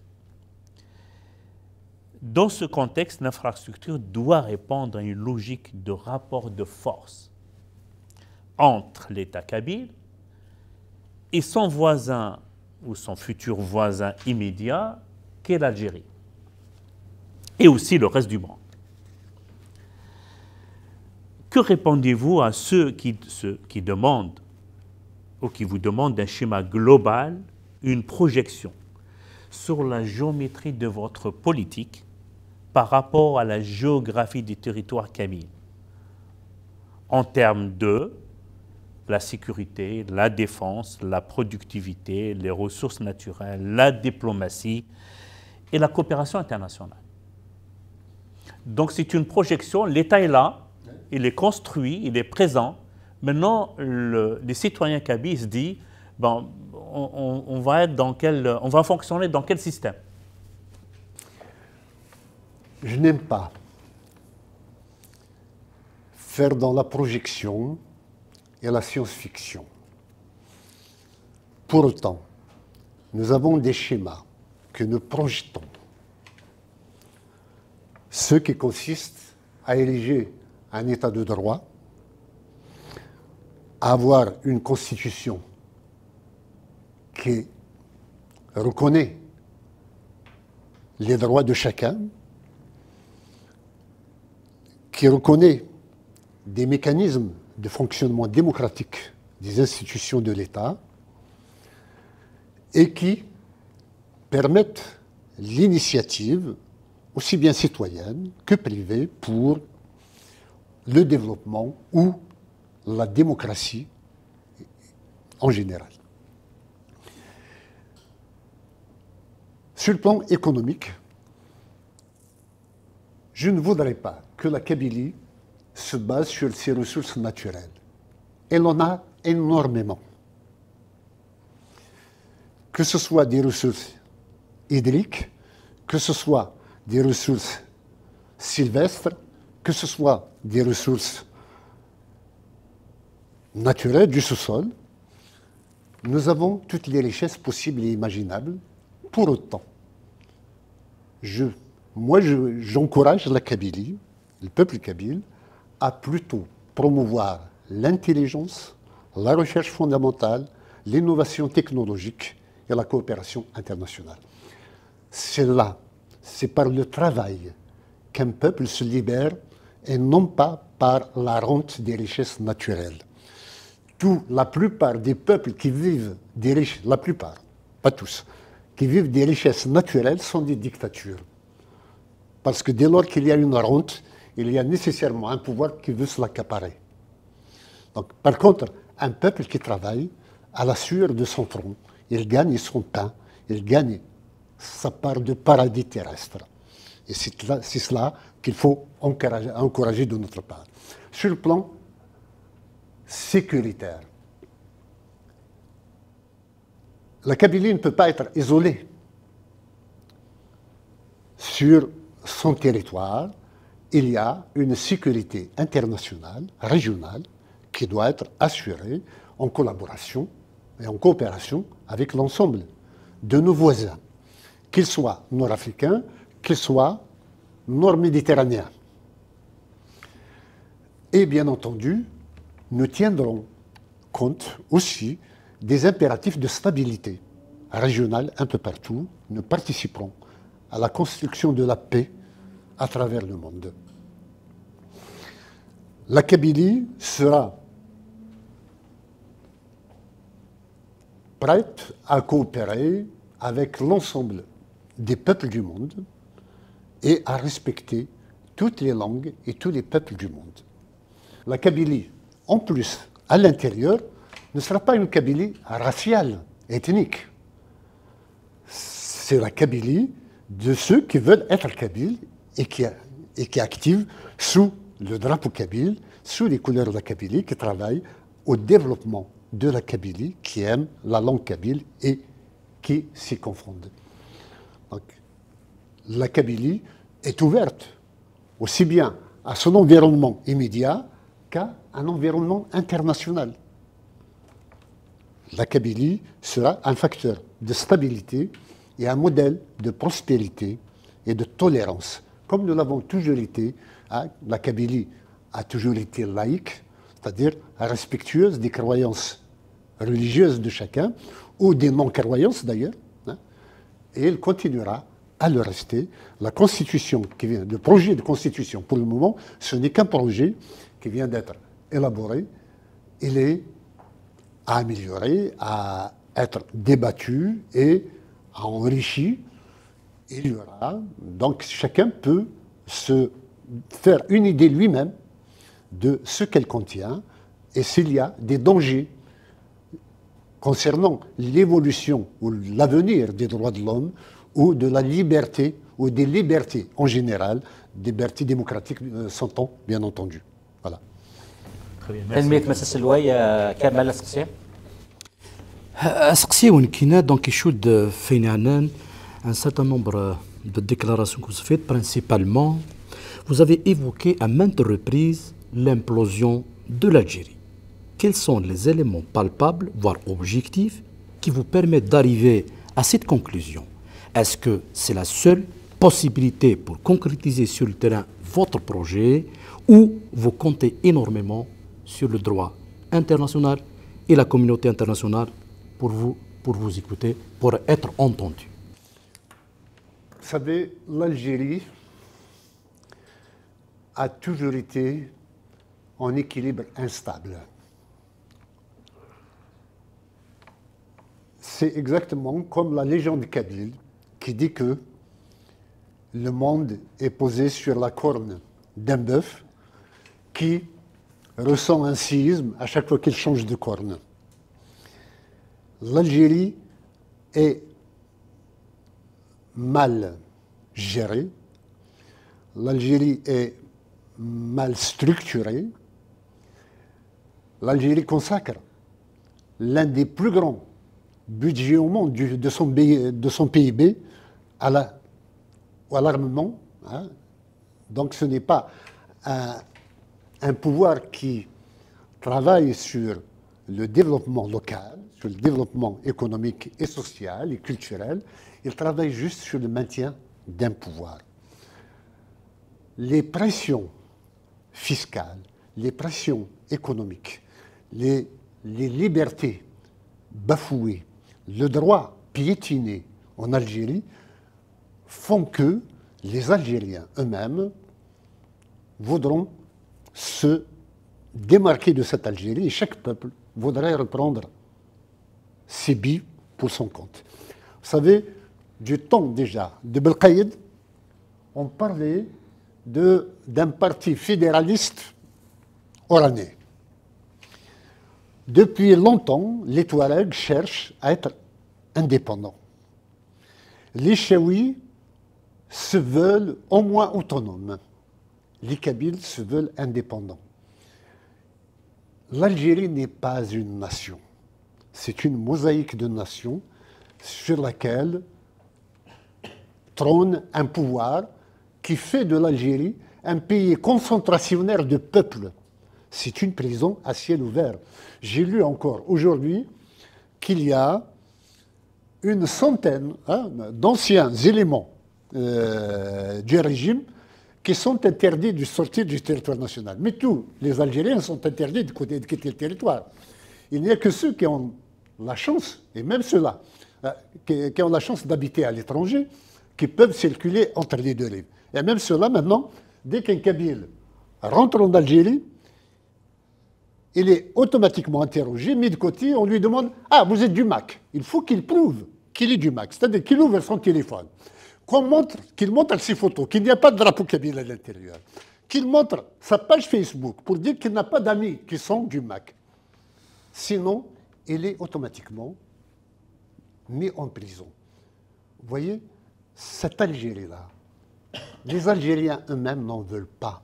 Speaker 3: Dans ce contexte, l'infrastructure doit répondre à une logique de rapport de force entre l'État kabyle et son voisin ou son futur voisin immédiat qu'est l'Algérie, et aussi le reste du monde. Que répondez-vous à ceux qui, ceux qui demandent ou qui vous demandent un schéma global, une projection sur la géométrie de votre politique par rapport à la géographie du territoire kabyles, en termes de la sécurité, la défense, la productivité, les ressources naturelles, la diplomatie et la coopération internationale. Donc c'est une projection, l'État est là, il est construit, il est présent. Maintenant, le, les citoyens kabyles se disent, bon, on, on, va être dans quel, on va fonctionner dans quel système?
Speaker 2: Je n'aime pas faire dans la projection et la science-fiction. Pour autant, nous avons des schémas que nous projetons. Ce qui consiste à ériger un état de droit, à avoir une constitution qui reconnaît les droits de chacun, qui reconnaît des mécanismes de fonctionnement démocratique des institutions de l'État et qui permettent l'initiative aussi bien citoyenne que privée pour le développement ou la démocratie en général. Sur le plan économique, je ne voudrais pas que la Kabylie se base sur ses ressources naturelles. Elle en a énormément. Que ce soit des ressources hydriques, que ce soit des ressources sylvestres, que ce soit des ressources naturelles du sous-sol, nous avons toutes les richesses possibles et imaginables. Pour autant, je, moi, je, j'encourage la Kabylie, le peuple kabyle, à plutôt promouvoir l'intelligence, la recherche fondamentale, l'innovation technologique et la coopération internationale. C'est là, c'est par le travail qu'un peuple se libère et non pas par la rente des richesses naturelles. Tout, la plupart des peuples qui vivent des richesses, la plupart, pas tous, qui vivent des richesses naturelles sont des dictatures. Parce que dès lors qu'il y a une rente, il y a nécessairement un pouvoir qui veut se l'accaparer. Donc, par contre, un peuple qui travaille à la sueur de son front, il gagne son pain, il gagne sa part de paradis terrestre. Et c'est, là, c'est cela qu'il faut encourager, encourager de notre part. Sur le plan sécuritaire, la Kabylie ne peut pas être isolée sur son territoire. Il y a une sécurité internationale, régionale, qui doit être assurée en collaboration et en coopération avec l'ensemble de nos voisins, qu'ils soient nord-africains, qu'ils soient nord-méditerranéens. Et bien entendu, nous tiendrons compte aussi des impératifs de stabilité régionale un peu partout. Nous participerons à la construction de la paix à travers le monde. La Kabylie sera prête à coopérer avec l'ensemble des peuples du monde et à respecter toutes les langues et tous les peuples du monde. La Kabylie, en plus, à l'intérieur, ne sera pas une Kabylie raciale, ethnique. C'est la Kabylie de ceux qui veulent être kabyles et qui, et qui activent sous le drapeau kabyle, sous les couleurs de la Kabylie, qui travaillent au développement de la Kabylie, qui aiment la langue kabyle et qui s'y confondent. Donc, la Kabylie est ouverte aussi bien à son environnement immédiat qu'à un environnement international. La Kabylie sera un facteur de stabilité et un modèle de prospérité et de tolérance, comme nous l'avons toujours été. La Kabylie a toujours été laïque, c'est-à-dire respectueuse des croyances religieuses de chacun, ou des non-croyances d'ailleurs, hein, et il continuera à le rester. La constitution qui vient, le projet de constitution, pour le moment, ce n'est qu'un projet qui vient d'être élaboré. Il est à améliorer, à être débattu et à enrichi. Il y aura, donc chacun peut se faire une idée lui-même de ce qu'elle contient et s'il y a des dangers concernant l'évolution ou l'avenir des droits de l'homme ou de la liberté ou des libertés en général, des libertés démocratiques euh, s'entend bien entendu. Voilà.
Speaker 3: Très bien,
Speaker 1: تنمية
Speaker 3: merci.
Speaker 1: مساس الواي كمال السقسي
Speaker 4: أسقسي وين كاين دونك يشود فينانا un certain nombre de déclarations que vous faites, principalement, vous avez évoqué à maintes reprises l'implosion de l'Algérie. Quels sont les éléments palpables, voire objectifs, qui vous permettent d'arriver à cette conclusion? Est-ce que c'est la seule possibilité pour concrétiser sur le terrain votre projet ou vous comptez énormément sur le droit international et la communauté internationale pour vous, pour vous écouter, pour être entendu?
Speaker 2: Vous savez, l'Algérie a toujours été en équilibre instable. C'est exactement comme la légende kabyle qui dit que le monde est posé sur la corne d'un bœuf qui ressent un séisme à chaque fois qu'il change de corne. L'Algérie est mal gérée, l'Algérie est mal structurée, l'Algérie consacre l'un des plus grands budgets au monde du, de, son, de son P I B à la, à l'armement. Hein. Donc ce n'est pas un, un pouvoir qui travaille sur le développement local, sur le développement économique et social et culturel. Il travaille juste sur le maintien d'un pouvoir. Les pressions fiscales, les pressions économiques, les, les libertés bafouées, le droit piétiné en Algérie font que les Algériens eux-mêmes voudront se démarquer de cette Algérie et chaque peuple voudrait reprendre ses billes pour son compte. Vous savez, du temps déjà de Belkaïd, on parlait de, d'un parti fédéraliste oranais. Depuis longtemps, les Touaregs cherchent à être indépendants. Les Chaouis se veulent au moins autonomes. Les Kabyles se veulent indépendants. L'Algérie n'est pas une nation. C'est une mosaïque de nations sur laquelle trône un pouvoir qui fait de l'Algérie un pays concentrationnaire de peuples. C'est une prison à ciel ouvert. J'ai lu encore aujourd'hui qu'il y a une centaine hein, d'anciens éléments euh, du régime qui sont interdits de sortir du territoire national. Mais tous les Algériens sont interdits de quitter le territoire. Il n'y a que ceux qui ont la chance, et même ceux-là, qui, qui ont la chance d'habiter à l'étranger, qui peuvent circuler entre les deux rives. Et même ceux-là, maintenant, dès qu'un Kabyle rentre en Algérie, il est automatiquement interrogé, mis de côté, on lui demande « Ah, vous êtes du M A C ». Il faut qu'il prouve qu'il est du M A C, c'est-à-dire qu'il ouvre son téléphone, qu'on montre, qu'il montre ses photos, qu'il n'y a pas de drapeau kabyle à l'intérieur, qu'il montre sa page Facebook pour dire qu'il n'a pas d'amis qui sont du M A C. Sinon, il est automatiquement mis en prison. Vous voyez, cette Algérie-là, les Algériens eux-mêmes n'en veulent pas.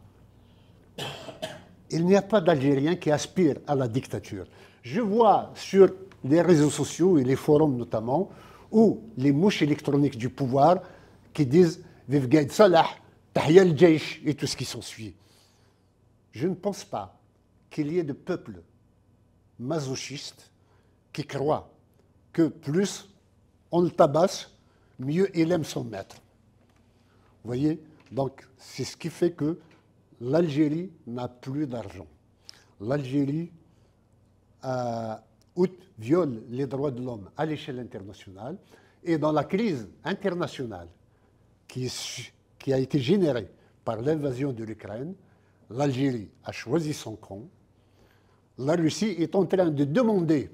Speaker 2: Il n'y a pas d'Algériens qui aspirent à la dictature. Je vois sur les réseaux sociaux et les forums notamment, où les mouches électroniques du pouvoir qui disent « Vive Gaïd Salah, Tahya al-Jaish » et tout ce qui s'ensuit. Je ne pense pas qu'il y ait de peuples masochistes qui croient que plus on le tabasse, mieux il aime son maître. Vous voyez? Donc c'est ce qui fait que l'Algérie n'a plus d'argent. L'Algérie a viole les droits de l'homme à l'échelle internationale. Et dans la crise internationale qui, est, qui a été générée par l'invasion de l'Ukraine, l'Algérie a choisi son camp. La Russie est en train de demander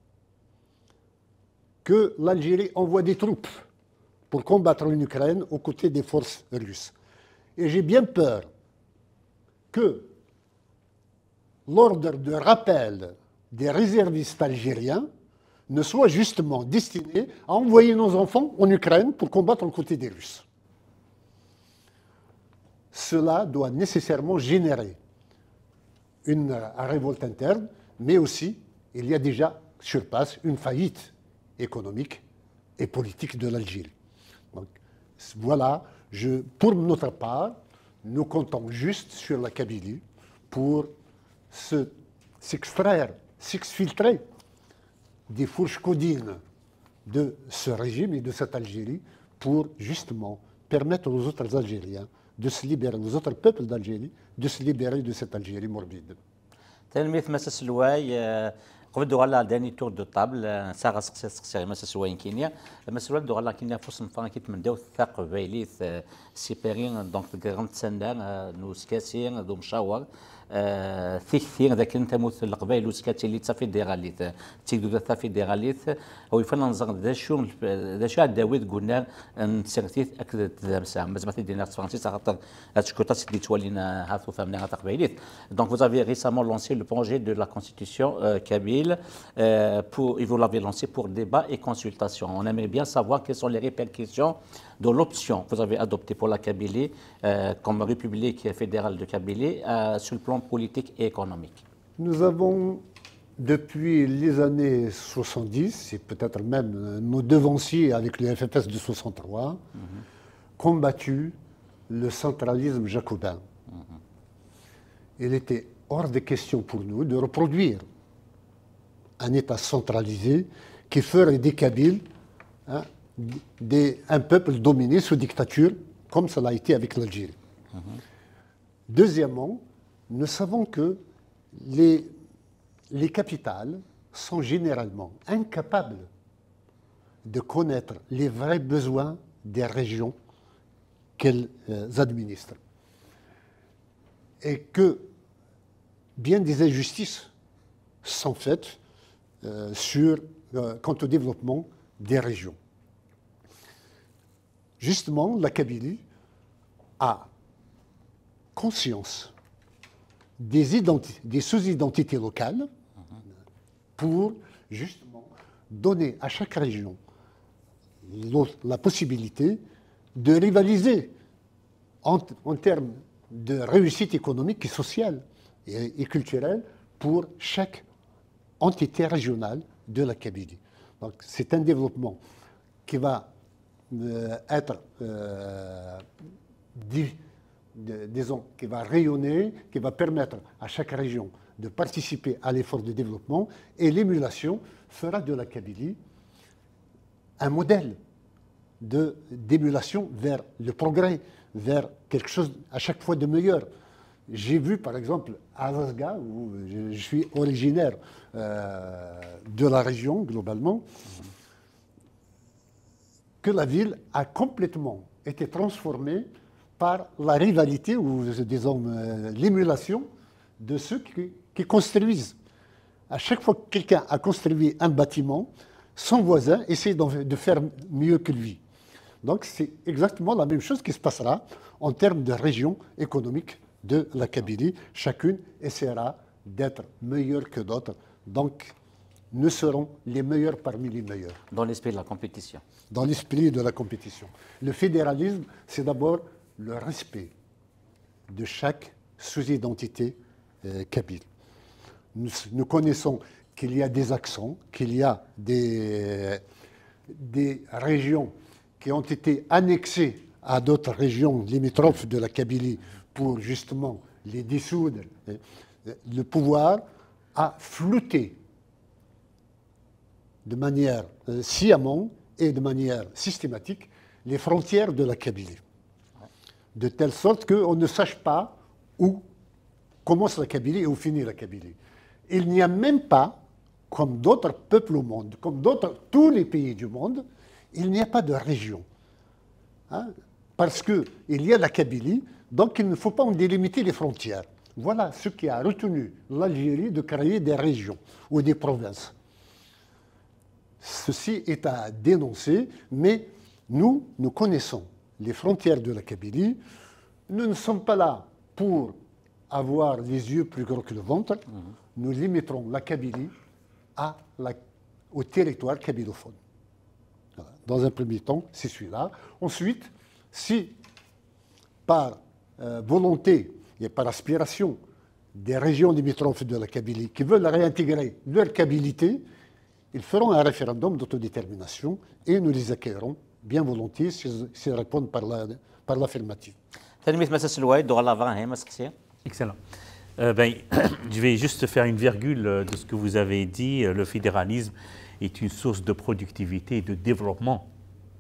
Speaker 2: que l'Algérie envoie des troupes pour combattre l'Ukraine aux côtés des forces russes. Et j'ai bien peur que l'ordre de rappel des réservistes algériens ne soit justement destiné à envoyer nos enfants en Ukraine pour combattre aux côtés des Russes. Cela doit nécessairement générer une révolte interne, mais aussi, il y a déjà sur place une faillite économique et politique de l'Algérie. Donc, voilà, je, pour notre part, nous comptons juste sur la Kabylie pour se, s'extraire, s'exfiltrer des fourches codines de ce régime et de cette Algérie pour justement permettre aux autres Algériens de se libérer, aux autres peuples d'Algérie, de se libérer de cette Algérie morbide.
Speaker 1: تلميذ مسا الواي قبل دوغالا داني تور دو طابل ساغا سقسي سقسي مسا سواين كينيا مسا دوغالا كينيا فوس نفان كيت من داو الثاق فايليث سيبيرين دونك غرانت سندان نوسكاسين دو مشاور ثيكثير ذاك انت موت القبائل وسكاتي اللي تصافي ديغاليث تيدو ذا ثافي ديغاليث هو يفن نزغ ذا شو ذا شو داويد قلنا نسرتيث اكد ذا مزما دينا فرانسيس خاطر هاتشكوتا سيدي توالينا هاثو فهمنا غا قبائليث دونك vous avez récemment lancé le projet de la constitution euh, kabyle euh, pour et vous l'avez lancé pour débat et consultation. On aimerait bien savoir quelles sont les répercussions de l'option que vous avez adoptée pour la Kabylie euh, comme République fédérale de Kabylie euh, sur le plan politique et économique.
Speaker 2: Nous avons, depuis les années soixante-dix, et peut-être même nos devanciers avec le F F S de soixante-trois, mm-hmm. combattu le centralisme jacobin. Mm-hmm. Il était hors de question pour nous de reproduire un État centralisé qui ferait des Kabyles hein, des, un peuple dominé sous dictature, comme ça l'a été avec l'Algérie. Mm-hmm. Deuxièmement, nous savons que les, les capitales sont généralement incapables de connaître les vrais besoins des régions qu'elles euh, administrent. Et que bien des injustices sont faites euh, sur, euh, quant au développement des régions. Justement, la Kabylie a conscience des, des sous-identités locales pour justement donner à chaque région la possibilité de rivaliser en, en termes de réussite économique et sociale et, et culturelle pour chaque entité régionale de la Kabylie. Donc c'est un développement qui va euh, être euh, dit, De, disons, qui va rayonner, qui va permettre à chaque région de participer à l'effort de développement, et l'émulation fera de la Kabylie un modèle de, d'émulation vers le progrès, vers quelque chose à chaque fois de meilleur. J'ai vu par exemple à Razga, où je, je suis originaire euh, de la région globalement, que la ville a complètement été transformée par la rivalité ou, disons, euh, l'émulation de ceux qui, qui construisent. À chaque fois que quelqu'un a construit un bâtiment, son voisin essaie de faire mieux que lui. Donc c'est exactement la même chose qui se passera en termes de région économique de la Kabylie. Chacune essaiera d'être meilleure que d'autres. Donc nous serons les meilleurs parmi les meilleurs.
Speaker 1: Dans l'esprit de la compétition.
Speaker 2: Dans l'esprit de la compétition. Le fédéralisme, c'est d'abord le respect de chaque sous-identité euh, kabyle. Nous, nous connaissons qu'il y a des accents, qu'il y a des, des régions qui ont été annexées à d'autres régions limitrophes de la Kabylie pour justement les dissoudre. Le pouvoir a flouté de manière euh, sciemment et de manière systématique les frontières de la Kabylie. De telle sorte qu'on ne sache pas où commence la Kabylie et où finit la Kabylie. Il n'y a même pas comme d'autres peuples au monde, comme d'autres, tous les pays du monde, il n'y a pas de région. Hein? Parce qu'il y a la Kabylie, donc il ne faut pas en délimiter les frontières. Voilà ce qui a retenu l'Algérie de créer des régions ou des provinces. Ceci est à dénoncer, mais nous, nous connaissons les frontières de la Kabylie. Nous ne sommes pas là pour avoir les yeux plus gros que le ventre. Mmh. Nous limiterons la Kabylie à la, au territoire kabylophone. Voilà. Dans un premier temps, c'est celui-là. Ensuite, si par euh, volonté et par aspiration des régions limitrophes de la Kabylie qui veulent réintégrer leur kabilité, ils feront un référendum d'autodétermination et nous les accueillerons bien volontiers s'ils répondent par l'affirmative.
Speaker 3: Excellent. Euh, ben, je vais juste faire une virgule de ce que vous avez dit. Le fédéralisme est une source de productivité et de développement.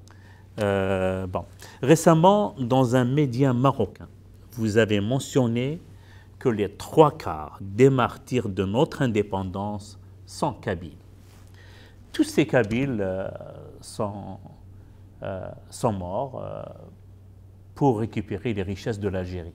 Speaker 3: Euh, bon. Récemment, dans un média marocain, vous avez mentionné que les trois quarts des martyrs de notre indépendance sont kabyles. Tous ces Kabyles euh, sont, euh, sont morts euh, pour récupérer les richesses de l'Algérie.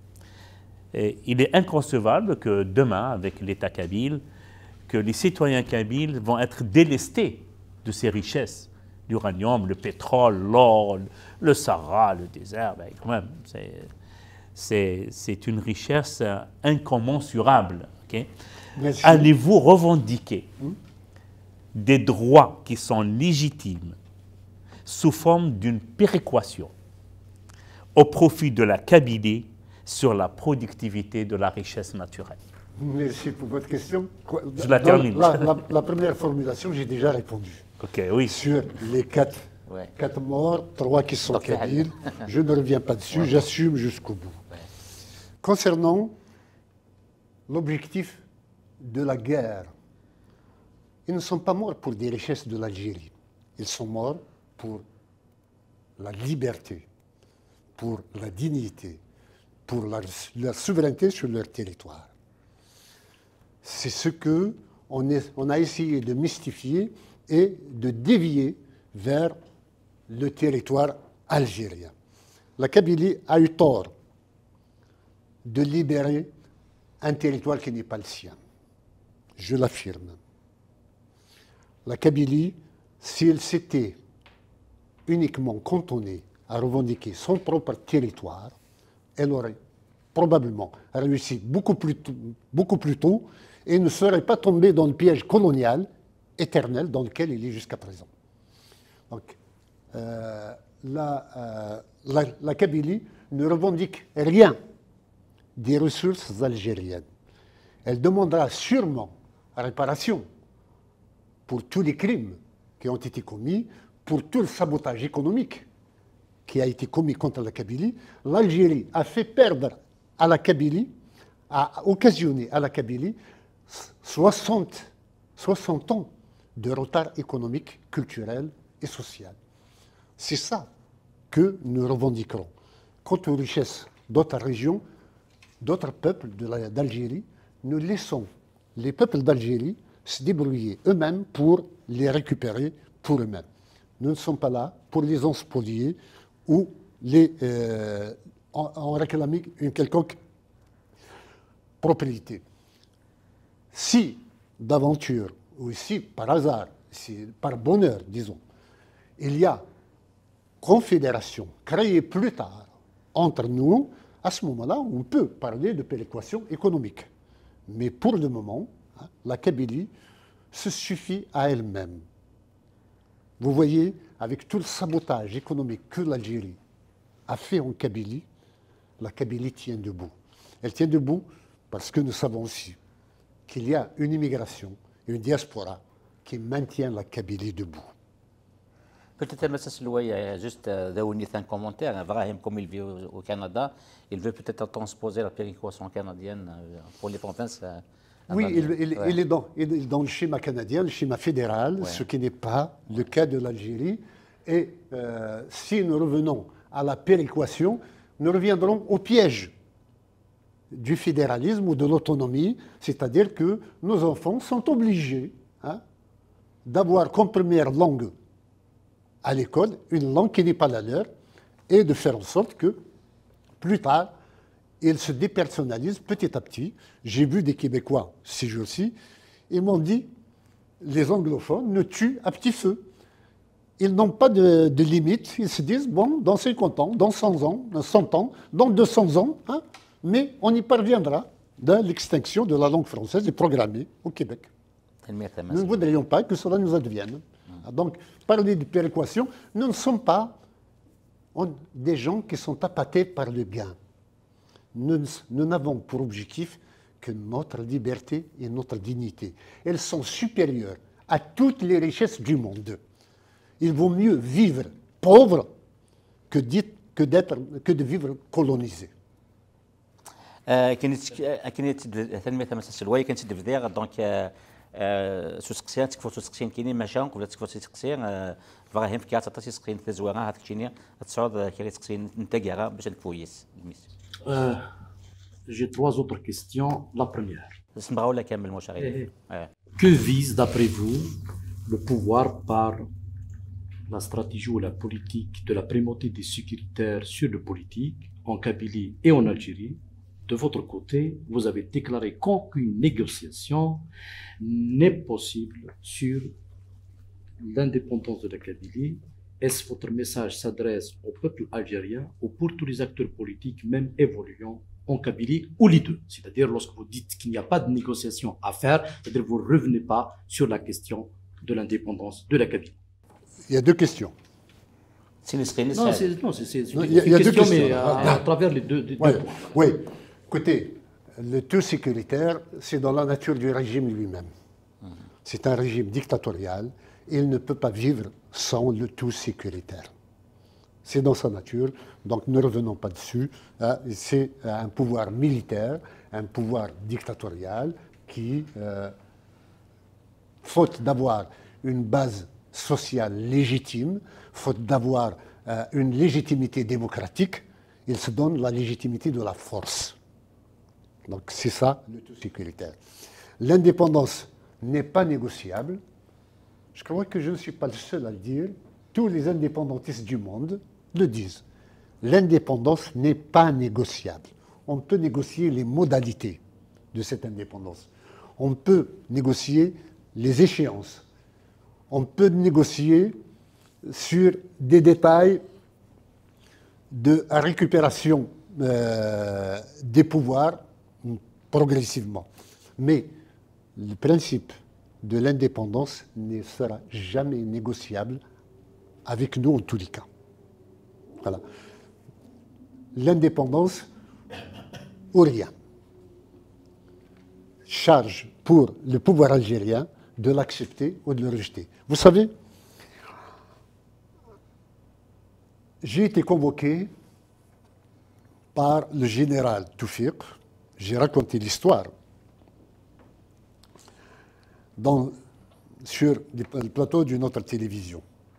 Speaker 3: Et il est inconcevable que demain, avec l'État kabyle, que les citoyens kabyles vont être délestés de ces richesses, l'uranium, le pétrole, l'or, le Sahara, le désert. Ben, quand même, c'est une richesse incommensurable. Okay? Allez-vous revendiquer des droits qui sont légitimes sous forme d'une péréquation au profit de la Kabylie sur la productivité de la richesse naturelle?
Speaker 2: Merci pour votre question.
Speaker 3: Je la termine.
Speaker 2: La, la, la première formulation, j'ai déjà répondu.
Speaker 3: Ok, oui.
Speaker 2: Sur les quatre, ouais. quatre morts, trois qui sont kabyles, je ne reviens pas dessus, ouais. J'assume jusqu'au bout. Ouais. Concernant l'objectif de la guerre, ils ne sont pas morts pour des richesses de l'Algérie. Ils sont morts pour la liberté, pour la dignité, pour leur, leur souveraineté sur leur territoire. C'est ce que on, est, on a essayé de mystifier et de dévier vers le territoire algérien. La Kabylie a eu tort de libérer un territoire qui n'est pas le sien. Je l'affirme. La Kabylie, si elle s'était uniquement cantonnée à revendiquer son propre territoire, elle aurait probablement réussi beaucoup plus tôt, beaucoup plus tôt et ne serait pas tombée dans le piège colonial éternel dans lequel il est jusqu'à présent. Donc, euh, la, euh, la, la Kabylie ne revendique rien des ressources algériennes. Elle demandera sûrement réparation pour tous les crimes qui ont été commis, pour tout le sabotage économique qui a été commis contre la Kabylie. L'Algérie a fait perdre à la Kabylie, a occasionné à la Kabylie soixante, soixante ans de retard économique, culturel et social. C'est ça que nous revendiquerons. Quant aux richesses d'autres régions, d'autres peuples d'Algérie, nous laissons les peuples d'Algérie se débrouiller eux-mêmes pour les récupérer pour eux-mêmes. Nous ne sommes pas là pour les en spolier ou les, euh, en, en réclamer une quelconque propriété. Si d'aventure, ou si par hasard, si par bonheur, disons, il y a confédération créée plus tard entre nous, à ce moment-là, on peut parler de péréquation économique. Mais pour le moment, hein, la Kabylie se suffit à elle-même. Vous voyez, avec tout le sabotage économique que l'Algérie a fait en Kabylie, la Kabylie tient debout. Elle tient debout parce que nous savons aussi qu'il y a une immigration, une diaspora qui maintient la Kabylie debout.
Speaker 1: Peut-être M. juste donner un commentaire. Ibrahim, comme il vit au, au Canada, il veut peut-être transposer la péréquation canadienne pour les provinces.
Speaker 2: Oui, il, il, ouais. il, est dans, il est dans le schéma canadien, le schéma fédéral, ouais. Ce qui n'est pas le cas de l'Algérie. Et euh, si nous revenons à la péréquation, nous reviendrons au piège du fédéralisme ou de l'autonomie, c'est-à-dire que nos enfants sont obligés hein, d'avoir comme première langue à l'école une langue qui n'est pas la leur et de faire en sorte que, plus tard, ils se dépersonnalisent petit à petit. J'ai vu des Québécois ces jours-ci, ils m'ont dit, les anglophones ne tuent à petit feu. Ils n'ont pas de, de limite. Ils se disent, bon, dans cinquante ans, dans cent ans, dans cent ans, dans deux cents ans, hein, mais on y parviendra dans l'extinction de la langue française et programmée au Québec. Nous ne voudrions pas que cela nous advienne. Donc, parler de péréquation, nous ne sommes pas on, des gens qui sont appâtés par le gain. Nous, nous n'avons pour objectif que notre liberté et notre dignité. Elles sont supérieures à toutes les richesses du monde. Il vaut mieux vivre pauvre que, que, d'être, que de vivre colonisé.
Speaker 1: كاين كاين تنميه تماسسلوايه كاين تدفدير دونك سوسقسيان تكفو سوسقسيان كاينين ماشا ولا تكفو سوسقسيان فراهم في كاتا تسقسين تزويره هذاك تشيني تصعد كيري تسقسين انت كاع باش نكفويس
Speaker 4: J'ai trois autres questions. La première.
Speaker 1: Que
Speaker 4: Que vise, d'après vous, le pouvoir par la stratégie ou la politique de la primauté des sécuritaires sur le politique en Kabylie et en Algérie? De votre côté, vous avez déclaré qu'aucune négociation n'est possible sur l'indépendance de la Kabylie. Est-ce que votre message s'adresse au peuple algérien ou pour tous les acteurs politiques, même évoluant en Kabylie, ou les deux? C'est-à-dire, lorsque vous dites qu'il n'y a pas de négociation à faire, c'est-à-dire que vous ne revenez pas sur la question de l'indépendance de la Kabylie.
Speaker 2: Il y a deux questions.
Speaker 4: Non, c'est une
Speaker 2: il y a, il y a
Speaker 4: question,
Speaker 2: deux questions,
Speaker 4: mais à, à travers les deux, les
Speaker 2: ouais,
Speaker 4: deux points.
Speaker 2: Oui, écoutez, le tout sécuritaire, c'est dans la nature du régime lui-même. C'est un régime dictatorial. Il ne peut pas vivre sans le tout sécuritaire. C'est dans sa nature, donc ne revenons pas dessus. C'est un pouvoir militaire, un pouvoir dictatorial qui, euh, faute d'avoir une base sociale légitime, faute d'avoir euh, une légitimité démocratique, il se donne la légitimité de la force. Donc c'est ça le tout sécuritaire. L'indépendance n'est pas négociable. Je crois que je ne suis pas le seul à le dire. Tous les indépendantistes du monde le disent. L'indépendance n'est pas négociable. On peut négocier les modalités de cette indépendance. On peut négocier les échéances. On peut négocier sur des détails de récupération euh, des pouvoirs progressivement. Mais le principe de l'indépendance ne sera jamais négociable avec nous en tous les cas. Voilà. L'indépendance ou rien. Charge pour le pouvoir algérien de l'accepter ou de le rejeter. Vous savez, j'ai été convoqué par le général Toufiq. J'ai raconté l'histoire dans, sur le plateau d'une autre télévision.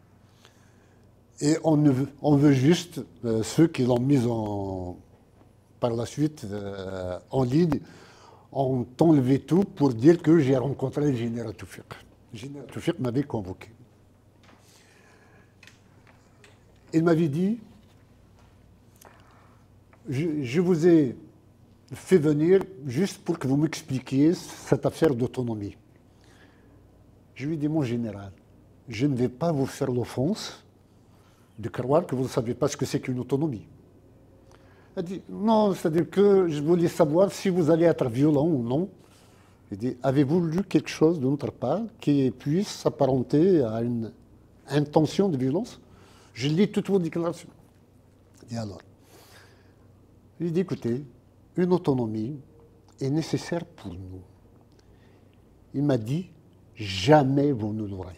Speaker 2: Et on, ne veut, on veut juste, euh, ceux qui l'ont mis en, par la suite euh, en ligne, ont enlevé tout pour dire que j'ai rencontré le général Toufiq. Le général Toufiq m'avait convoqué. Il m'avait dit, je, je vous ai fait venir juste pour que vous m'expliquiez cette affaire d'autonomie. Je lui ai dit, mon général, je ne vais pas vous faire l'offense de croire que vous ne savez pas ce que c'est qu'une autonomie. Il a dit, non, c'est-à-dire que je voulais savoir si vous allez être violent ou non. J'ai dit, avez-vous lu quelque chose de notre part qui puisse s'apparenter à une intention de violence? Je lis toutes vos déclarations. Et alors, il dit, écoutez, une autonomie est nécessaire pour nous. Il m'a dit, jamais vous ne l'aurez.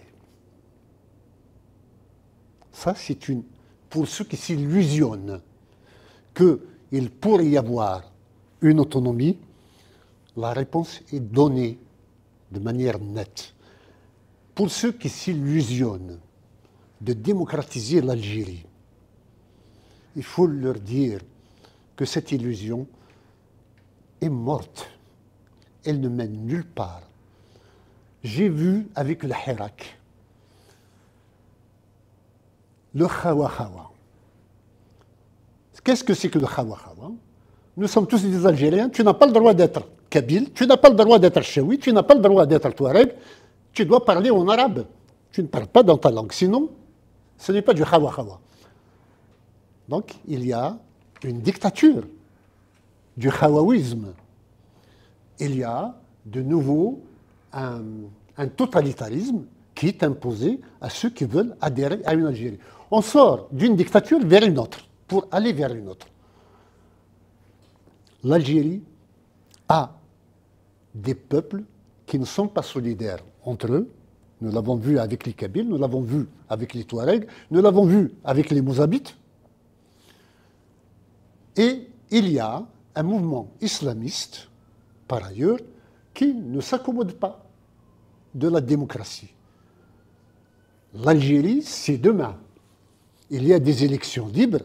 Speaker 2: Ça, c'est une... Pour ceux qui s'illusionnent qu'il pourrait y avoir une autonomie, la réponse est donnée de manière nette. Pour ceux qui s'illusionnent de démocratiser l'Algérie, il faut leur dire que cette illusion est morte. Elle ne mène nulle part. j'ai vu avec le Hirak, le Khawa Khawa. Qu'est-ce que c'est que le Khawa Khawa? Nous sommes tous des Algériens, tu n'as pas le droit d'être kabyle, tu n'as pas le droit d'être chaoui, tu n'as pas le droit d'être touareg, tu dois parler en arabe. Tu ne parles pas dans ta langue, sinon ce n'est pas du Khawa Khawa. Donc il y a une dictature du khawaouisme. Il y a de nouveau un, un totalitarisme qui est imposé à ceux qui veulent adhérer à une Algérie. On sort d'une dictature vers une autre, pour aller vers une autre. L'Algérie a des peuples qui ne sont pas solidaires entre eux. Nous l'avons vu avec les Kabyles, nous l'avons vu avec les Touaregs, nous l'avons vu avec les Mozabites. Et il y a un mouvement islamiste, par ailleurs, qui ne s'accommode pas de la démocratie. L'Algérie, c'est demain. Il y a des élections libres.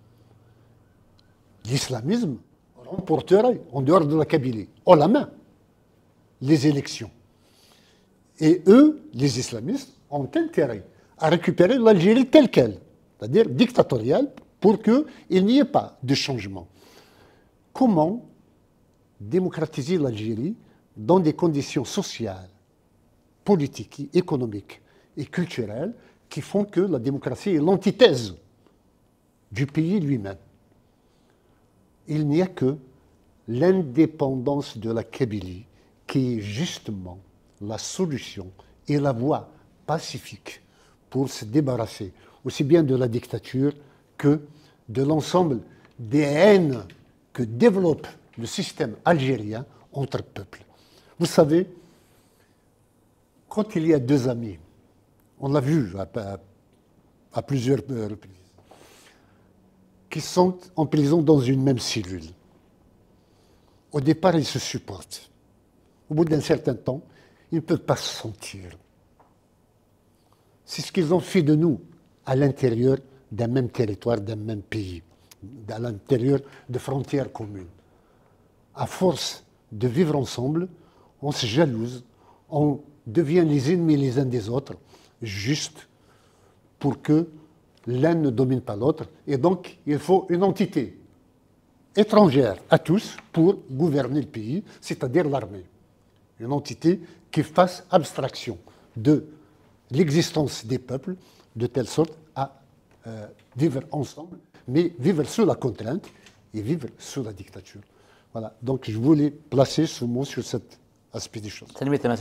Speaker 2: L'islamisme remporterait, en dehors de la Kabylie, en la main, les élections. Et eux, les islamistes, ont intérêt à récupérer l'Algérie telle qu'elle, c'est-à-dire dictatoriale, pour qu'il n'y ait pas de changement. Comment démocratiser l'Algérie dans des conditions sociales, politiques, économiques et culturelles qui font que la démocratie est l'antithèse du pays lui-même? Il n'y a que l'indépendance de la Kabylie qui est justement la solution et la voie pacifique pour se débarrasser aussi bien de la dictature que de l'ensemble des haines que développe le système algérien entre peuples. Vous savez, quand il y a deux amis, on l'a vu à, à, à plusieurs reprises, qui sont en prison dans une même cellule, au départ, ils se supportent. Au bout d'un certain temps, ils ne peuvent pas se sentir. C'est ce qu'ils ont fait de nous à l'intérieur d'un même territoire, d'un même pays, à l'intérieur de frontières communes. À force de vivre ensemble, on se jalouse, on devient les ennemis les uns des autres, juste pour que l'un ne domine pas l'autre. Et donc, il faut une entité étrangère à tous pour gouverner le pays, c'est-à-dire l'armée. Une entité qui fasse abstraction de l'existence des peuples, de telle sorte à euh, vivre ensemble, mais vivre sous la contrainte et vivre sous la dictature. Voilà. Donc je voulais placer ce mot sur cet aspect des choses.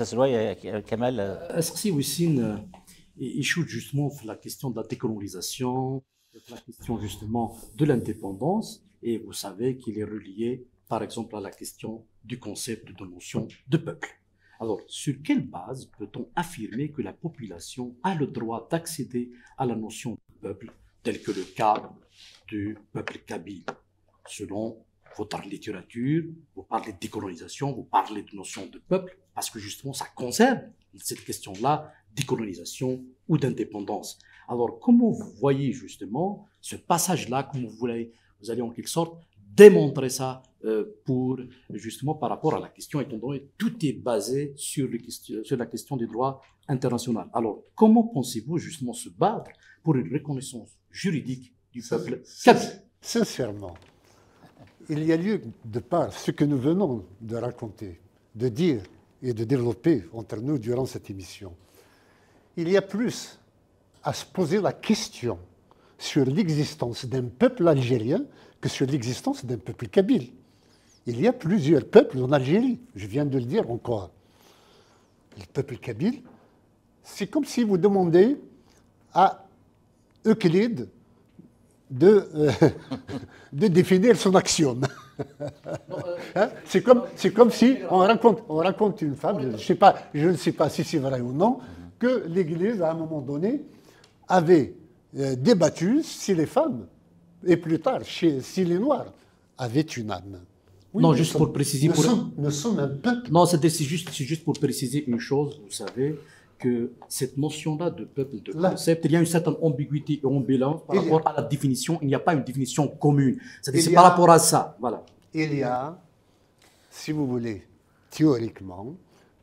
Speaker 4: Est-ce que Wissine, il shoot justement la question de la décolonisation, la question justement de l'indépendance, et vous savez qu'il est relié, par exemple, à la question du concept de notion de peuple. Alors, sur quelle base peut-on affirmer que la population a le droit d'accéder à la notion de peuple, tel que le cas du peuple kabyle? Selon votre littérature, vous parlez de décolonisation, vous parlez de notion de peuple, parce que justement, ça concerne cette question-là, décolonisation ou d'indépendance. Alors, comment vous voyez justement ce passage-là, comment vous voulez, vous allez en quelque sorte démontrer ça euh, pour, justement, par rapport à la question, étant donné que tout est basé sur, les questions, sur la question des droits internationaux. Alors, comment pensez-vous justement se battre pour une reconnaissance juridique du peuple kabyle?
Speaker 2: Sincèrement, il y a lieu, de par ce que nous venons de raconter, de dire et de développer entre nous durant cette émission, il y a plus à se poser la question sur l'existence d'un peuple algérien que sur l'existence d'un peuple kabyle. Il y a plusieurs peuples en Algérie, je viens de le dire encore. Le peuple kabyle, c'est comme si vous demandez à Euclide de, euh, de définir son axiome. Hein? C'est comme, c'est comme si on raconte, on raconte une fable, je, sais pas, je ne sais pas si c'est vrai ou non, que l'Église, à un moment donné, avait euh, débattu si les femmes, et plus tard, chez, si les Noirs, avaient une âme.
Speaker 4: Oui, non, juste sommes, pour préciser...
Speaker 2: Nous,
Speaker 4: pour...
Speaker 2: Sommes, nous sommes un peuple.
Speaker 4: Non, c'est juste, juste pour préciser une chose, vous savez, que cette notion-là de peuple, de Là. concept, il y a une certaine ambiguïté et ambulance par il rapport a... à la définition. Il n'y a pas une définition commune. C'est-à-dire c'est par a... rapport à ça. Voilà.
Speaker 2: Il y a, si vous voulez, théoriquement,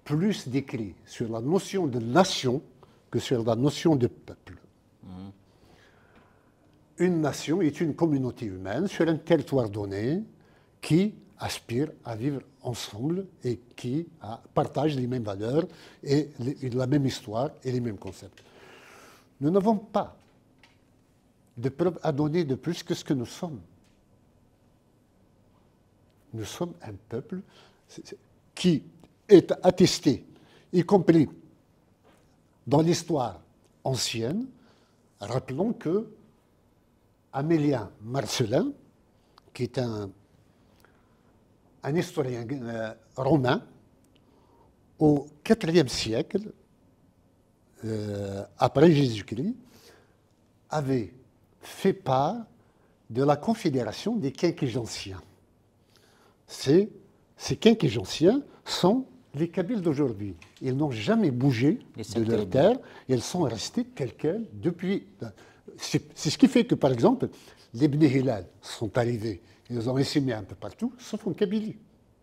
Speaker 2: plus d'écrits sur la notion de nation que sur la notion de peuple. Mmh. Une nation est une communauté humaine sur un territoire donné qui aspire à vivre ensemble et qui a, partage les mêmes valeurs et les, la même histoire et les mêmes concepts. Nous n'avons pas de preuves à donner de plus que ce que nous sommes. Nous sommes un peuple qui est attesté, y compris dans l'histoire ancienne. Rappelons que Amélien Marcellin, qui est un, un historien euh, romain, au quatrième siècle, euh, après Jésus-Christ, avait fait part de la confédération des Quinquégénciens. Ces, ces Quinquégénciens sont les Kabyles d'aujourd'hui. Ils n'ont jamais bougé de leur terre, ils sont restés tels quels depuis. C'est ce qui fait que, par exemple, les Bnei Hilal sont arrivés, ils ont essaimé un peu partout, sauf en Kabylie.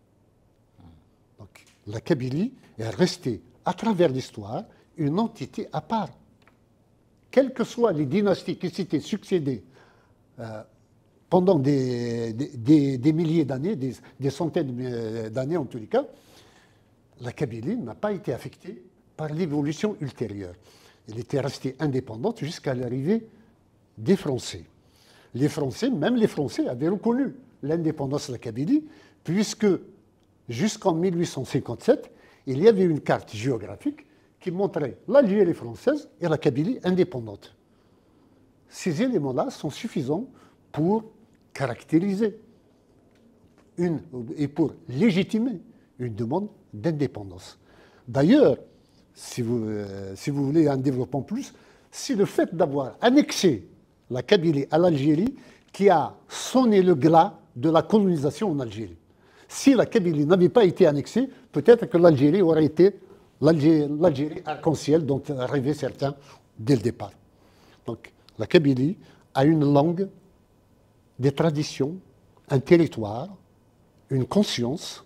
Speaker 2: Donc, la Kabylie est restée, à travers l'histoire, une entité à part. Quelles que soient les dynasties qui s'étaient succédées euh, pendant des, des, des milliers d'années, des, des centaines d'années en tous les cas, la Kabylie n'a pas été affectée par l'évolution ultérieure. Elle était restée indépendante jusqu'à l'arrivée des Français. Les Français, même les Français, avaient reconnu l'indépendance de la Kabylie, puisque jusqu'en mille huit cent cinquante-sept, il y avait une carte géographique qui montrait l'Algérie française et la Kabylie indépendante. Ces éléments-là sont suffisants pour caractériser une, et pour légitimer une demande d'indépendance. D'ailleurs, si vous, euh, si vous voulez un développement plus, c'est le fait d'avoir annexé la Kabylie à l'Algérie qui a sonné le glas de la colonisation en Algérie. Si la Kabylie n'avait pas été annexée, peut-être que l'Algérie aurait été l'Algérie arc-en-ciel dont rêvaient certains dès le départ. Donc, la Kabylie a une langue, des traditions, un territoire, une conscience,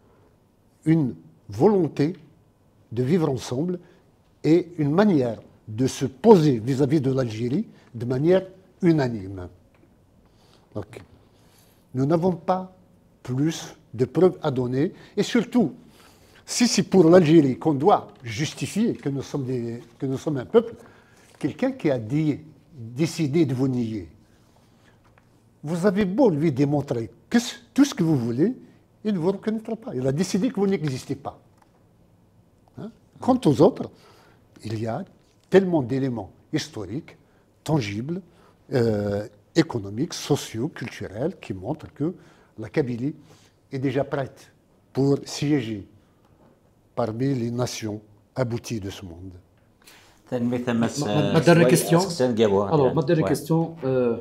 Speaker 2: une volonté de vivre ensemble et une manière de se poser vis-à-vis de l'Algérie de manière unanime. Donc, nous n'avons pas plus de preuves à donner et surtout, si c'est pour l'Algérie qu'on doit justifier que nous sommes, des, que nous sommes un peuple, quelqu'un qui a dit, décidé de vous nier, vous avez beau lui démontrer que tout ce que vous voulez, il ne vous reconnaîtra pas. Il a décidé que vous n'existez pas. Hein? Quant aux autres, il y a tellement d'éléments historiques, tangibles, euh, économiques, sociaux, culturels, qui montrent que la Kabylie est déjà prête pour siéger parmi les nations abouties de ce monde.
Speaker 4: Ma, ma, ma dernière question, alors, ma dernière question euh,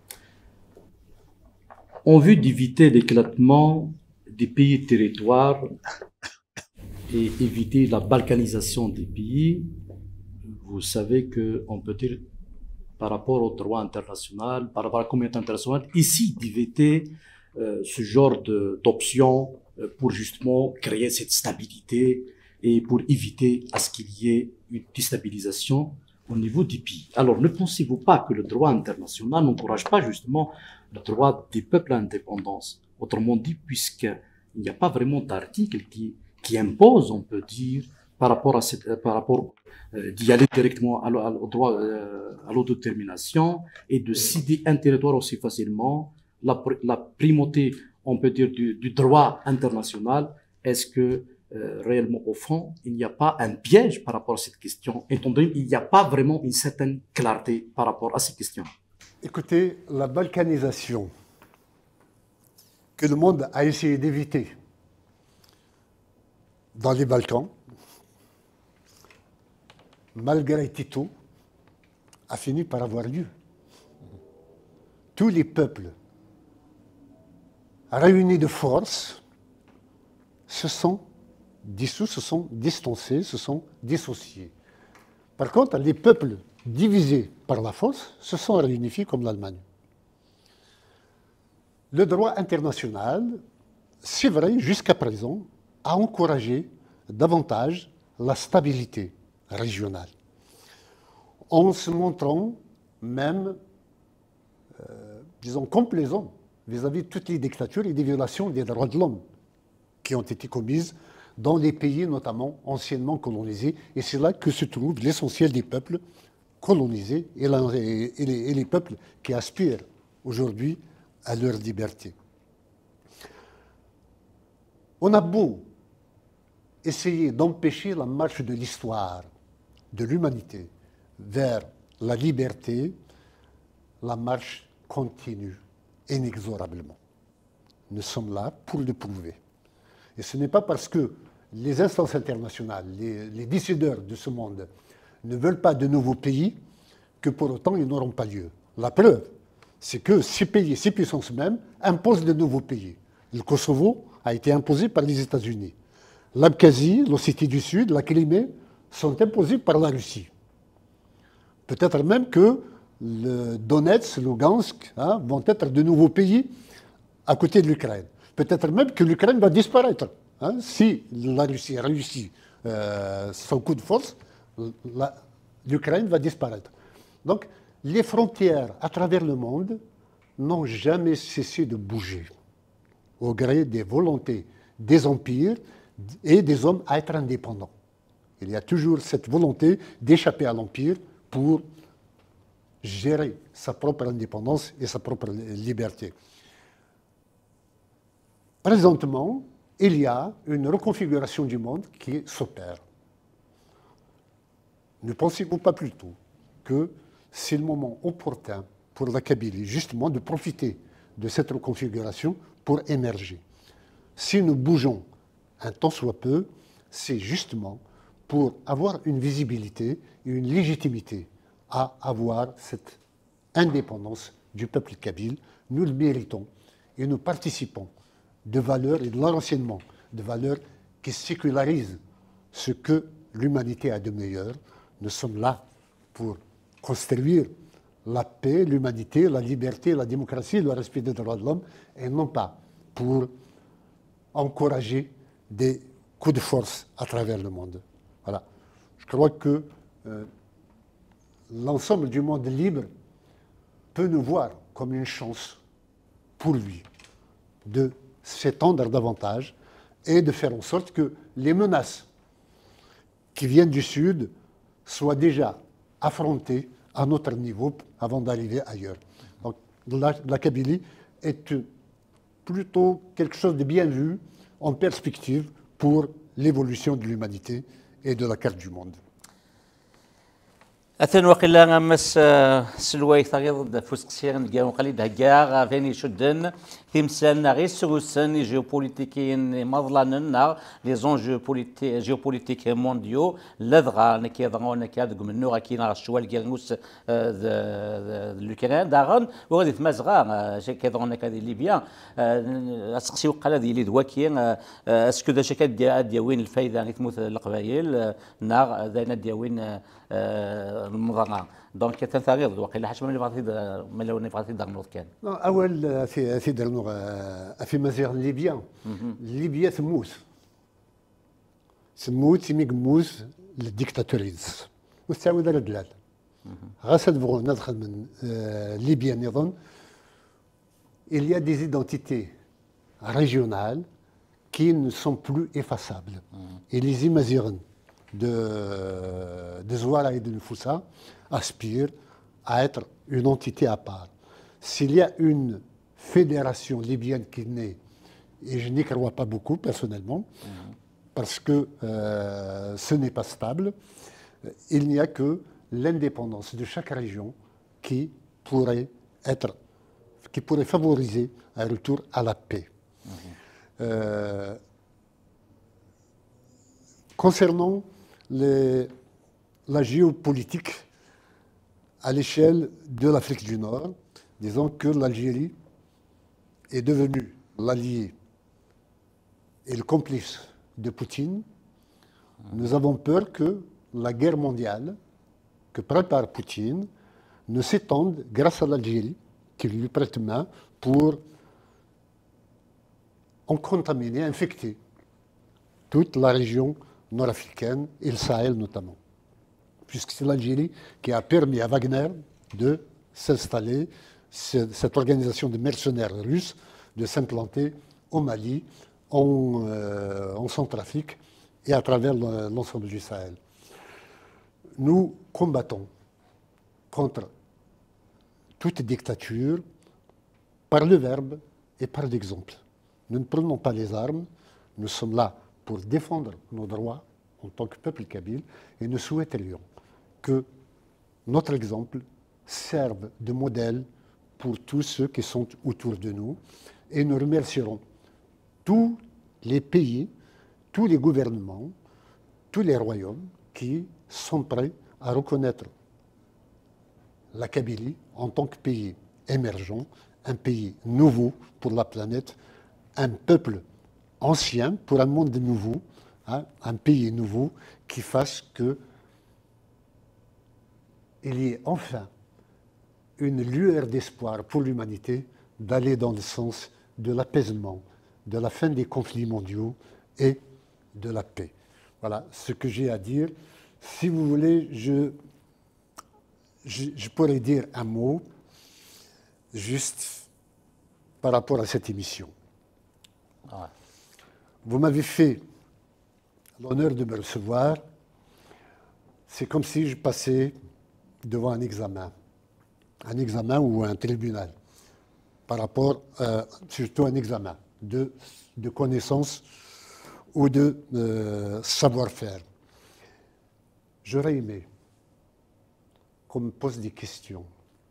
Speaker 4: en vue d'éviter l'éclatement des pays et territoires et éviter la balkanisation des pays, vous savez qu'on peut dire par rapport au droit international, par rapport à la communauté internationale, ici d'éviter euh, ce genre d'options pour justement créer cette stabilité et pour éviter à ce qu'il y ait une déstabilisation au niveau des pays. Alors, ne pensez-vous pas que le droit international n'encourage pas justement le droit des peuples à l'indépendance? Autrement dit, puisqu'il n'y a pas vraiment d'article qui, qui impose, on peut dire, par rapport à cette, par rapport euh, d'y aller directement à, à, au droit euh, à l'autodétermination et de céder un territoire aussi facilement, la, la primauté, on peut dire, du, du droit international. Est-ce que euh, réellement, au fond, il n'y a pas un piège par rapport à cette question, étant donné qu'il n'y a pas vraiment une certaine clarté par rapport à ces questions?
Speaker 2: Écoutez, la balkanisation que le monde a essayé d'éviter dans les Balkans, malgré Tito, a fini par avoir lieu. Tous les peuples réunis de force se sont dissous, se sont distancés, se sont dissociés. Par contre, les peuples divisés par la force se sont réunifiés comme l'Allemagne. Le droit international, c'est vrai, jusqu'à présent, a encouragé davantage la stabilité régionale, en se montrant même, euh, disons, complaisant vis-à-vis de toutes les dictatures et des violations des droits de l'homme qui ont été commises dans les pays notamment anciennement colonisés. Et c'est là que se trouve l'essentiel des peuples colonisés et, la, et, les, et les peuples qui aspirent aujourd'hui à leur liberté. On a beau essayer d'empêcher la marche de l'histoire, de l'humanité, vers la liberté, la marche continue inexorablement. Nous sommes là pour le prouver. Et ce n'est pas parce que les instances internationales, les, les décideurs de ce monde ne veulent pas de nouveaux pays que pour autant ils n'auront pas lieu. La preuve, c'est que ces pays, ces puissances même, imposent de nouveaux pays. Le Kosovo a été imposé par les États-Unis. L'Abkhazie, l'Ossétie du Sud, la Crimée sont imposés par la Russie. Peut-être même que le Donetsk, le Lugansk hein, vont être de nouveaux pays à côté de l'Ukraine. Peut-être même que l'Ukraine va disparaître. Hein, si la Russie réussit euh, son coup de force, l'Ukraine va disparaître. Donc, les frontières à travers le monde n'ont jamais cessé de bouger au gré des volontés des empires et des hommes à être indépendants. Il y a toujours cette volonté d'échapper à l'empire pour gérer sa propre indépendance et sa propre liberté. Présentement, il y a une reconfiguration du monde qui s'opère. Ne pensez-vous pas plutôt que c'est le moment opportun pour la Kabylie, justement, de profiter de cette reconfiguration pour émerger? Si nous bougeons un tant soit peu, c'est justement pour avoir une visibilité et une légitimité à avoir cette indépendance du peuple kabyle. Nous le méritons et nous participons de valeurs et de l'enseignement, de valeurs qui sécularisent ce que l'humanité a de meilleur. Nous sommes là pour construire la paix, l'humanité, la liberté, la démocratie, le respect des droits de l'homme, et non pas pour encourager des coups de force à travers le monde. Voilà. Je crois que euh, l'ensemble du monde libre peut nous voir comme une chance pour lui de s'étendre davantage et de faire en sorte que les menaces qui viennent du Sud soient déjà affrontées à notre niveau avant d'arriver ailleurs. Donc la, la Kabylie est plutôt quelque chose de bien vu en perspective pour l'évolution de l'humanité et de la carte du monde.
Speaker 1: أثن وقيلا مس سلواي ثغيض فوسقسيغن جاو قليل هكا فيني شدن تمثالنا غير سوسن جيوبوليتيكيين مظلنا لي زونجو بوليتي جيوبوليتيك مونديو لدغا نكي ضغونا كادق منو غاكينا الشوال كيغنوس لوكران داغن وغادي تمازغا شي كيضغونا كادي ليبيا اسقسي وقال هذه اللي دواكي اسكو دا شكا دياوين الفايده غي تموت القبايل نا داينا دياوين المضاعة دونك تنثغيض وقيلا حاش ملي بغيتي ملي وني بغيتي دغنوض كان
Speaker 2: اول في في درنوغ في مزيغ ليبيا ليبيا ثموت ثموت تيمي قموز للديكتاتوريز وستعاود على الدلال غاس نبغوا ندخل من ليبيا نظن il y a des identités régionales qui ne sont plus effaçables et les Imaziren de, de Zouara et de Nfoussa aspirent à être une entité à part. S'il y a une fédération libyenne qui naît, et je n'y crois pas beaucoup personnellement, mmh. parce que euh, ce n'est pas stable, il n'y a que l'indépendance de chaque région qui pourrait être, qui pourrait favoriser un retour à la paix. Mmh. Euh, concernant les, la géopolitique à l'échelle de l'Afrique du Nord, disons que l'Algérie est devenue l'allié et le complice de Poutine. Nous avons peur que la guerre mondiale que prépare Poutine ne s'étende grâce à l'Algérie, qui lui prête main pour en contaminer, infecter toute la région nord-africaine et le Sahel notamment. Puisque c'est l'Algérie qui a permis à Wagner de s'installer, cette organisation de mercenaires russes, de s'implanter au Mali, en, euh, en Centrafrique et à travers l'ensemble du Sahel. Nous combattons contre toute dictature par le verbe et par l'exemple. Nous ne prenons pas les armes, nous sommes là pour défendre nos droits en tant que peuple kabyle et nous souhaiterions que notre exemple serve de modèle pour tous ceux qui sont autour de nous et nous remercierons tous les pays, tous les gouvernements, tous les royaumes qui sont prêts à reconnaître la Kabylie en tant que pays émergent, un pays nouveau pour la planète, un peuple ancien pour un monde nouveau, hein, un pays nouveau qui fasse que il y ait enfin une lueur d'espoir pour l'humanité d'aller dans le sens de l'apaisement, de la fin des conflits mondiaux et de la paix. Voilà ce que j'ai à dire. Si vous voulez, je, je, je pourrais dire un mot juste par rapport à cette émission. Ah. Vous m'avez fait l'honneur de me recevoir. C'est comme si je passais devant un examen, un examen ou un tribunal, par rapport, euh, surtout un examen de, de connaissances ou de euh, savoir-faire. J'aurais aimé qu'on me pose des questions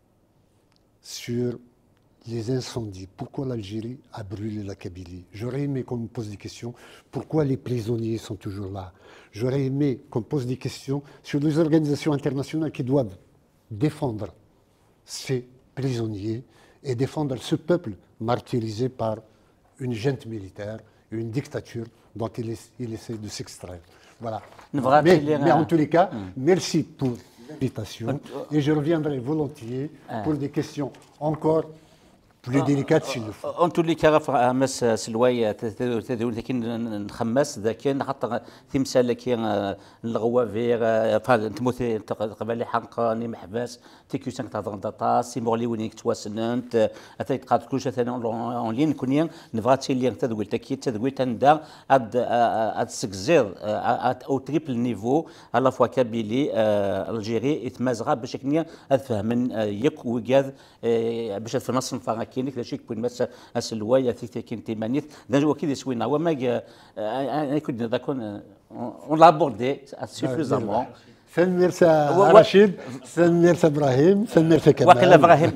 Speaker 2: sur les incendies, pourquoi l'Algérie a brûlé la Kabylie. J'aurais aimé qu'on me pose des questions, pourquoi les prisonniers sont toujours là. J'aurais aimé qu'on me pose des questions sur les organisations internationales qui doivent défendre ces prisonniers et défendre ce peuple martyrisé par une junte militaire, une dictature dont il, est, il essaie de s'extraire. Voilà. Mais, mais en tous les cas, mmh. merci pour l'invitation et je reviendrai volontiers pour des questions encore plus délicates s'il le faut.
Speaker 1: En tous les cas مس سلواي تدول لكن نخمس ذاك حتى تمثال كي الغوافير فانتموث قبل حق ني محباس تيكو سانك تهضر داتا سي مورلي وين تواسننت اتاي تقاد كلشي ثاني اون لين كونيا نفغاتي اللي تدول تاكي تدول تندا اد اد سكزير او تريبل نيفو على فوا كابيلي الجيري يتمازغا باش كنيا افهم ياك وكاد باش في نص كاينك لا شيء كون مس اسلوايا تي كاين تيمانيت دا هو كي سوينا هو ما انا كنت داكون اون لابوردي سوفيزامون
Speaker 2: سنميرسا رشيد سنميرسا ابراهيم سنميرسا كمال
Speaker 3: Monsieur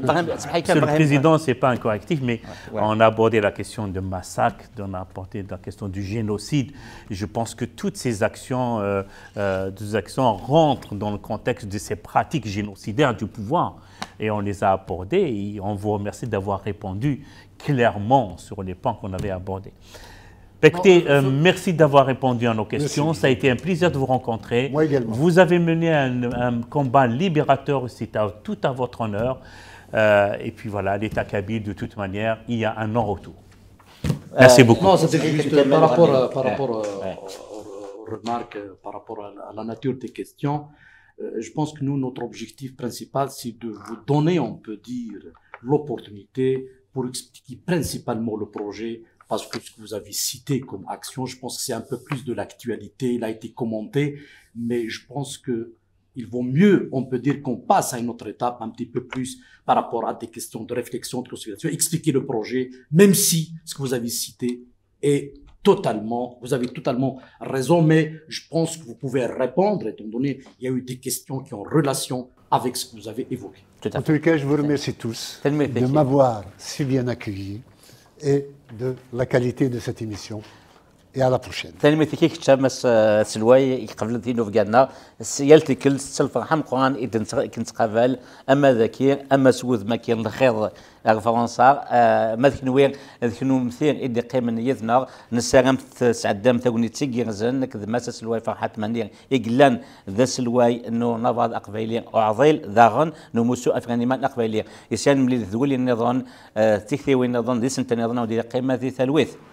Speaker 3: le Président, ce n'est pas un correctif, mais ouais. on a abordé la question de massacre, on a abordé la question du génocide. Je pense que toutes ces actions, euh, euh, ces actions rentrent dans le contexte de ces pratiques génocidaires du pouvoir. Et on les a abordées et on vous remercie d'avoir répondu clairement sur les points qu'on avait abordés. Écoutez, euh, merci d'avoir répondu à nos questions. Merci. Ça a été un plaisir de vous rencontrer.
Speaker 2: Moi également.
Speaker 3: Vous avez mené un, un combat libérateur, c'est tout à votre honneur. Euh, et puis voilà, l'État kabyle, de toute manière, il y a un non-retour. Merci euh, beaucoup.
Speaker 4: Non, c'était juste par rapport, par rapport ouais. aux, aux remarques, par rapport à la nature des questions. Euh, je pense que nous, notre objectif principal, c'est de vous donner, on peut dire, l'opportunité pour expliquer principalement le projet. Parce que ce que vous avez cité comme action, je pense que c'est un peu plus de l'actualité, il a été commenté, mais je pense que il vaut mieux, on peut dire qu'on passe à une autre étape un petit peu plus par rapport à des questions de réflexion, de considération, expliquer le projet, même si ce que vous avez cité est totalement, vous avez totalement raison, mais je pense que vous pouvez répondre, étant donné il y a eu des questions qui ont relation avec ce que vous avez évoqué.
Speaker 2: En tout cas, je vous remercie tous de m'avoir si bien accueilli et de la qualité de cette émission. Et à la prochaine.
Speaker 1: ثاني مثل كي كتاب مس سلواي قبل دينو فكانا سيالتي كل سلفرحم قران إذا كنت قبل أما ذكي أما سوذ ما كان الخير فرنسا ما ذاك نوير ذاك نو مثير إدي قيمة يذنا نسارم سعدام تاوني تيجي غزان كذا ما سلواي فرحات منير إجلان ذا سلواي إنه نبض أقبيلي أعضيل ذاغن نمسو أفغاني ما أقبيلي يسان ملي ذولي النظام تكثي وين نظام ذي سنت نظام ودي قيمة ذي ثلوث